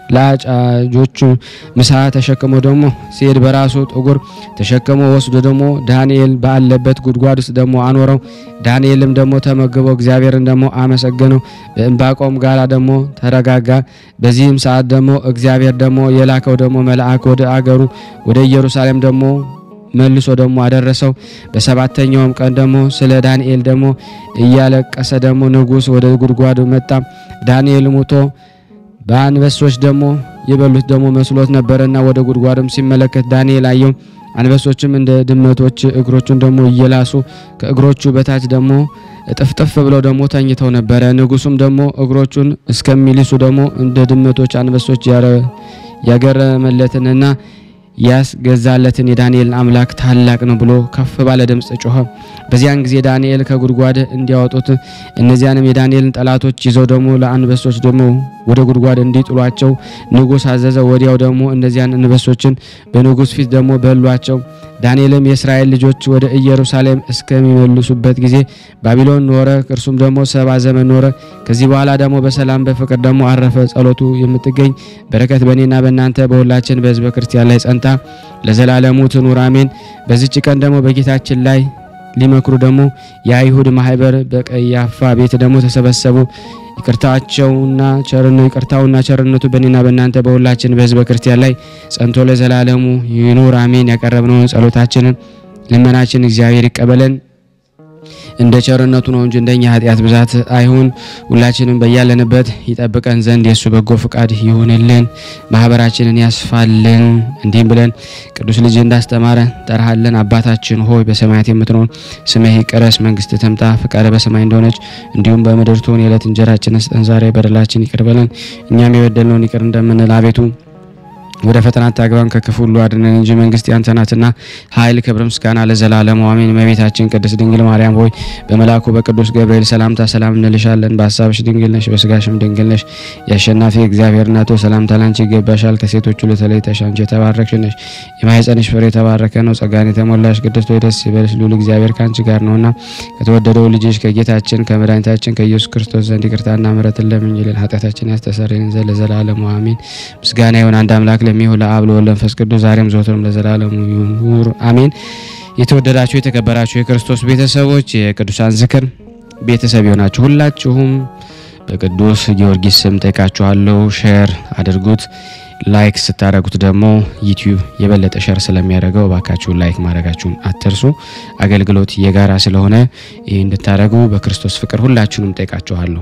ላጫጆቹ ምሳ ተሸክሞ ደግሞ ሲሄድ በራሱ ጥጉር ተሸክሞ ወስዶ ደግሞ ዳንኤል ባለበት ጉድጓድ ውስጥ ደግሞ አኖረው። ዳንኤልም ደግሞ ተመግቦ እግዚአብሔርን ደግሞ አመሰገነው። በዕንባቆም ጋር ደግሞ ተረጋጋ። በዚህም ሰዓት ደግሞ እግዚአብሔር ደግሞ የላከው ደግሞ መልአክ ወደ አገሩ ወደ ኢየሩሳሌም ደግሞ መልሶ ደግሞ አደረሰው። በሰባተኛውም ቀን ደግሞ ስለ ዳንኤል ደግሞ እያለቀሰ ደግሞ ንጉሥ ወደ ጉድጓዱ መጣ። ዳንኤል ሞቶ በአንበሶች ደግሞ የበሉት ደግሞ መስሎት ነበርና ወደ ጉድጓዱም ሲመለከት ዳንኤል አየው። አንበሶችም እንደ ድመቶች እግሮቹን ደግሞ እየላሱ ከእግሮቹ በታች ደግሞ ጥፍጥፍ ብለው ደግሞ ተኝተው ነበር። ንጉሱም ደግሞ እግሮቹን እስከሚልሱ ደግሞ እንደ ድመቶች አንበሶች ያገረመለትንና ያስገዛለትን የዳንኤል አምላክ ታላቅ ነው ብሎ ከፍ ባለ ድምጽ ጮኸ። በዚያን ጊዜ ዳንኤል ከጉድጓድ እንዲያወጡት እነዚያንም የዳንኤልን ጠላቶች ይዘው ደግሞ ለአንበሶች ደግሞ ወደ ጉድጓድ እንዲጥሏቸው ንጉስ አዘዘ። ወዲያው ደግሞ እነዚያን አንበሶችን በንጉስ ፊት ደግሞ በሏቸው። ዳንኤልም የእስራኤል ልጆች ወደ ኢየሩሳሌም እስከሚመልሱበት ጊዜ ባቢሎን ኖረ። እርሱም ደግሞ 70 ዘመን ኖረ። ከዚህ በኋላ ደግሞ በሰላም በፍቅር ደግሞ አረፈ። ጸሎቱ የምትገኝ በረከት በእኔና በእናንተ በሁላችን በሕዝበ ክርስቲያን ላይ ጸንታ ለዘላለሙ ትኑር አሜን። በዚህች ቀን ደግሞ በጌታችን ላይ ሊመክሩ ደግሞ የአይሁድ ማህበር በቀያፋ ቤት ደግሞ ተሰበሰቡ። ይቅርታውና ቸርነቱ በእኔና በእናንተ በሁላችን በሕዝበ ክርስቲያን ላይ ጸንቶ ለዘላለሙ ይኑር አሜን። ያቀረብነውን ጸሎታችንን ልመናችን እግዚአብሔር ይቀበለን። እንደ ቸርነቱ ነው እንጂ እንደኛ ኃጢአት ብዛት አይሁን። ሁላችንም በያለንበት ይጠብቀን ዘንድ የሱ በጎ ፍቃድ ይሁንልን። ማህበራችንን ያስፋልን። እንዲህም ብለን ቅዱስ ልጅ እንዳስተማረ ጠራሃለን። አባታችን ሆይ በሰማያት የምትኖር ስምህ ይቀደስ፣ መንግስትህ ትምጣ፣ ፈቃድህ በሰማይ እንደሆነች እንዲሁም በምድር ትሁን። የዕለት እንጀራችንን ስጠን ዛሬ፣ በደላችን ይቅር በለን እኛም የበደልነውን ይቅር እንደምንል፣ አቤቱ ወደ ፈተና አታግባን ከክፉ ሁሉ አድነን እንጂ መንግስት ያንተ ናትና ኃይል፣ ክብር፣ ምስጋና ለዘላለሙ አሜን። እመቤታችን ቅድስት ድንግል ማርያም ሆይ በመልአኩ በቅዱስ ገብርኤል ሰላምታ ሰላም እንልሻለን። በሐሳብሽ ድንግል ነሽ፣ በስጋሽም ድንግል ነሽ። የአሸናፊ እግዚአብሔር እናት ሆይ ሰላምታ ላንቺ ይገባሻል። ከሴቶች ሁሉ ተለይተሽ አንቺ የተባረክሽ ነሽ፣ የማኅፀንሽ ፍሬ የተባረከ ነው። ጸጋን የተሞላሽ ቅድስት ሆይ ደስ ይበልሽ፣ ልዑል እግዚአብሔር ካንቺ ጋር ነውና ከተወደደው ልጅሽ ከጌታችን ከመድኃኒታችን ከኢየሱስ ክርስቶስ ዘንድ ይቅርታና ምሕረትን ለምኝልን ኃጢአታችንን ያስተሰርይልን ዘንድ ለዘላለሙ አሜን። ምስጋና ይሁን አንድ አምላክ ለሚሆን ለአብ ለወልድ ለመንፈስ ቅዱስ ዛሬም ዘወትርም ለዘላለሙ ይሁን አሜን። የተወደዳችሁ የተከበራችሁ የክርስቶስ ቤተሰቦች የቅዱሳን ዝክር ቤተሰብ የሆናችሁ ሁላችሁም በቅዱስ ጊዮርጊስ ስም ጠይቃችኋለሁ። ሼር አድርጉት። ላይክ ስታደርጉት ደግሞ ዩቲዩብ የበለጠ ሼር ስለሚያደርገው ባካችሁ ላይክ ማድረጋችሁን አትርሱ። አገልግሎት የጋራ ስለሆነ ይሄን እንድታደርጉ በክርስቶስ ፍቅር ሁላችሁንም ጠይቃችኋለሁ።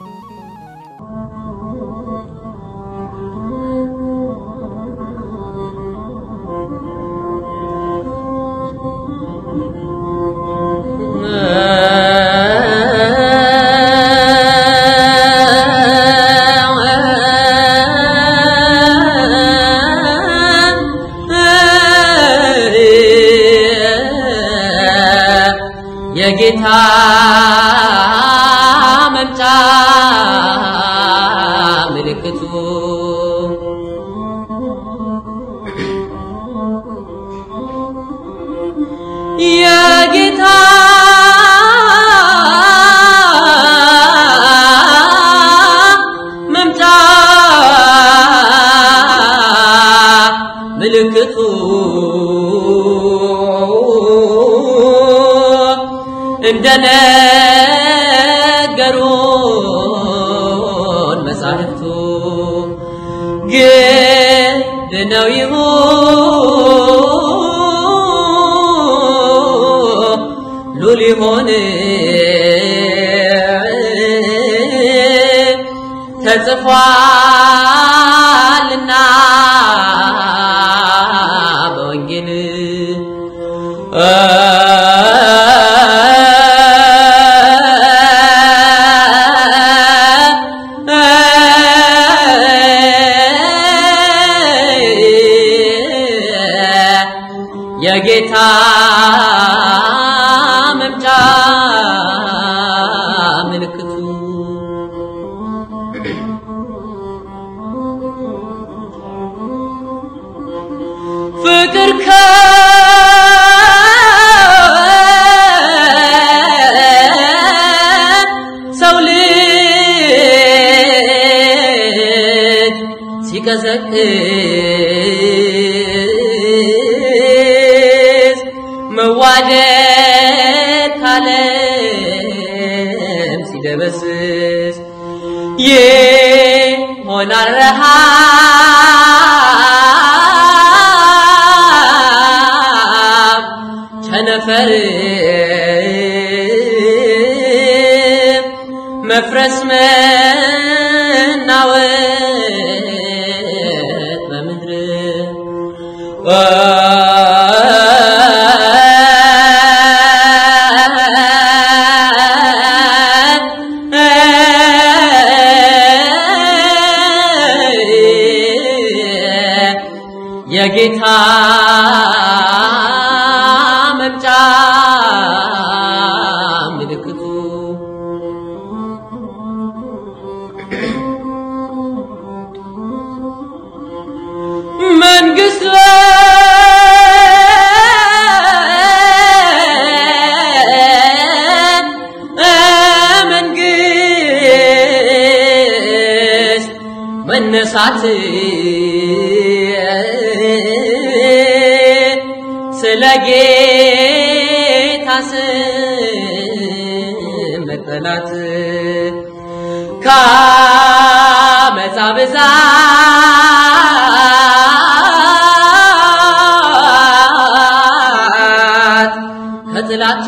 የጌታ መምጫ ምልክቱ የጌታ መምጫ ምልክቱ እንደነገሩን መጻሕፍቱ ግድ ነው ይሁሉ ሊሆን ተጽፏልና በወንጌል የጌታ ምልክቱ ፍቅር ከሰው ልጅ ሲቀዘቅዝ መዋደድ ካለም ሲደበዝዝ ይሆናል ረሃብ ቸነፈር መፍረስ መናወጥ በምድር የጌታ መምጫ ምልክቱ መንግስት መንግስት መነሳት ስለ ጌታ ስም መጠላት ከዓመፃ ብዛት ከጥላቻ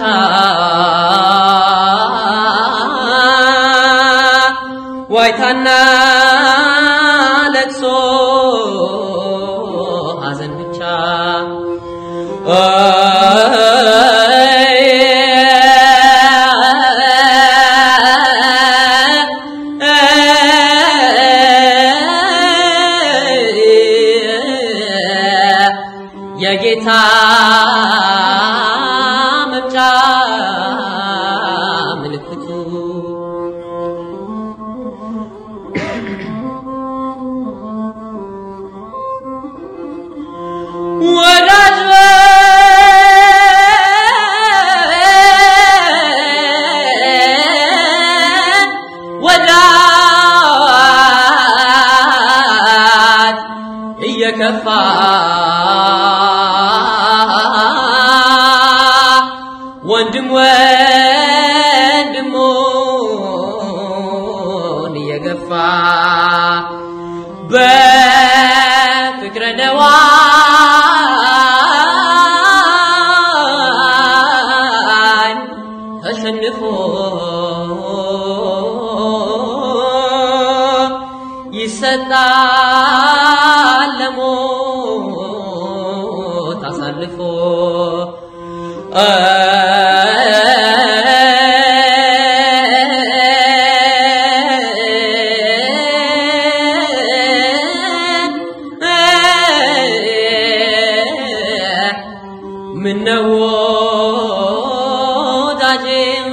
ዋይታና ለቅሶ ሐዘን ብቻ የጌታ መምጫ ምልክቱ ወዳጅ ወዳጅ እየከፋ ወንድም ወንድሙን እየገፋ በፍቅረ ነዋይ ተሸንፎ ይሰጣል ለሞት አሳልፎ ምነው ወዳጄ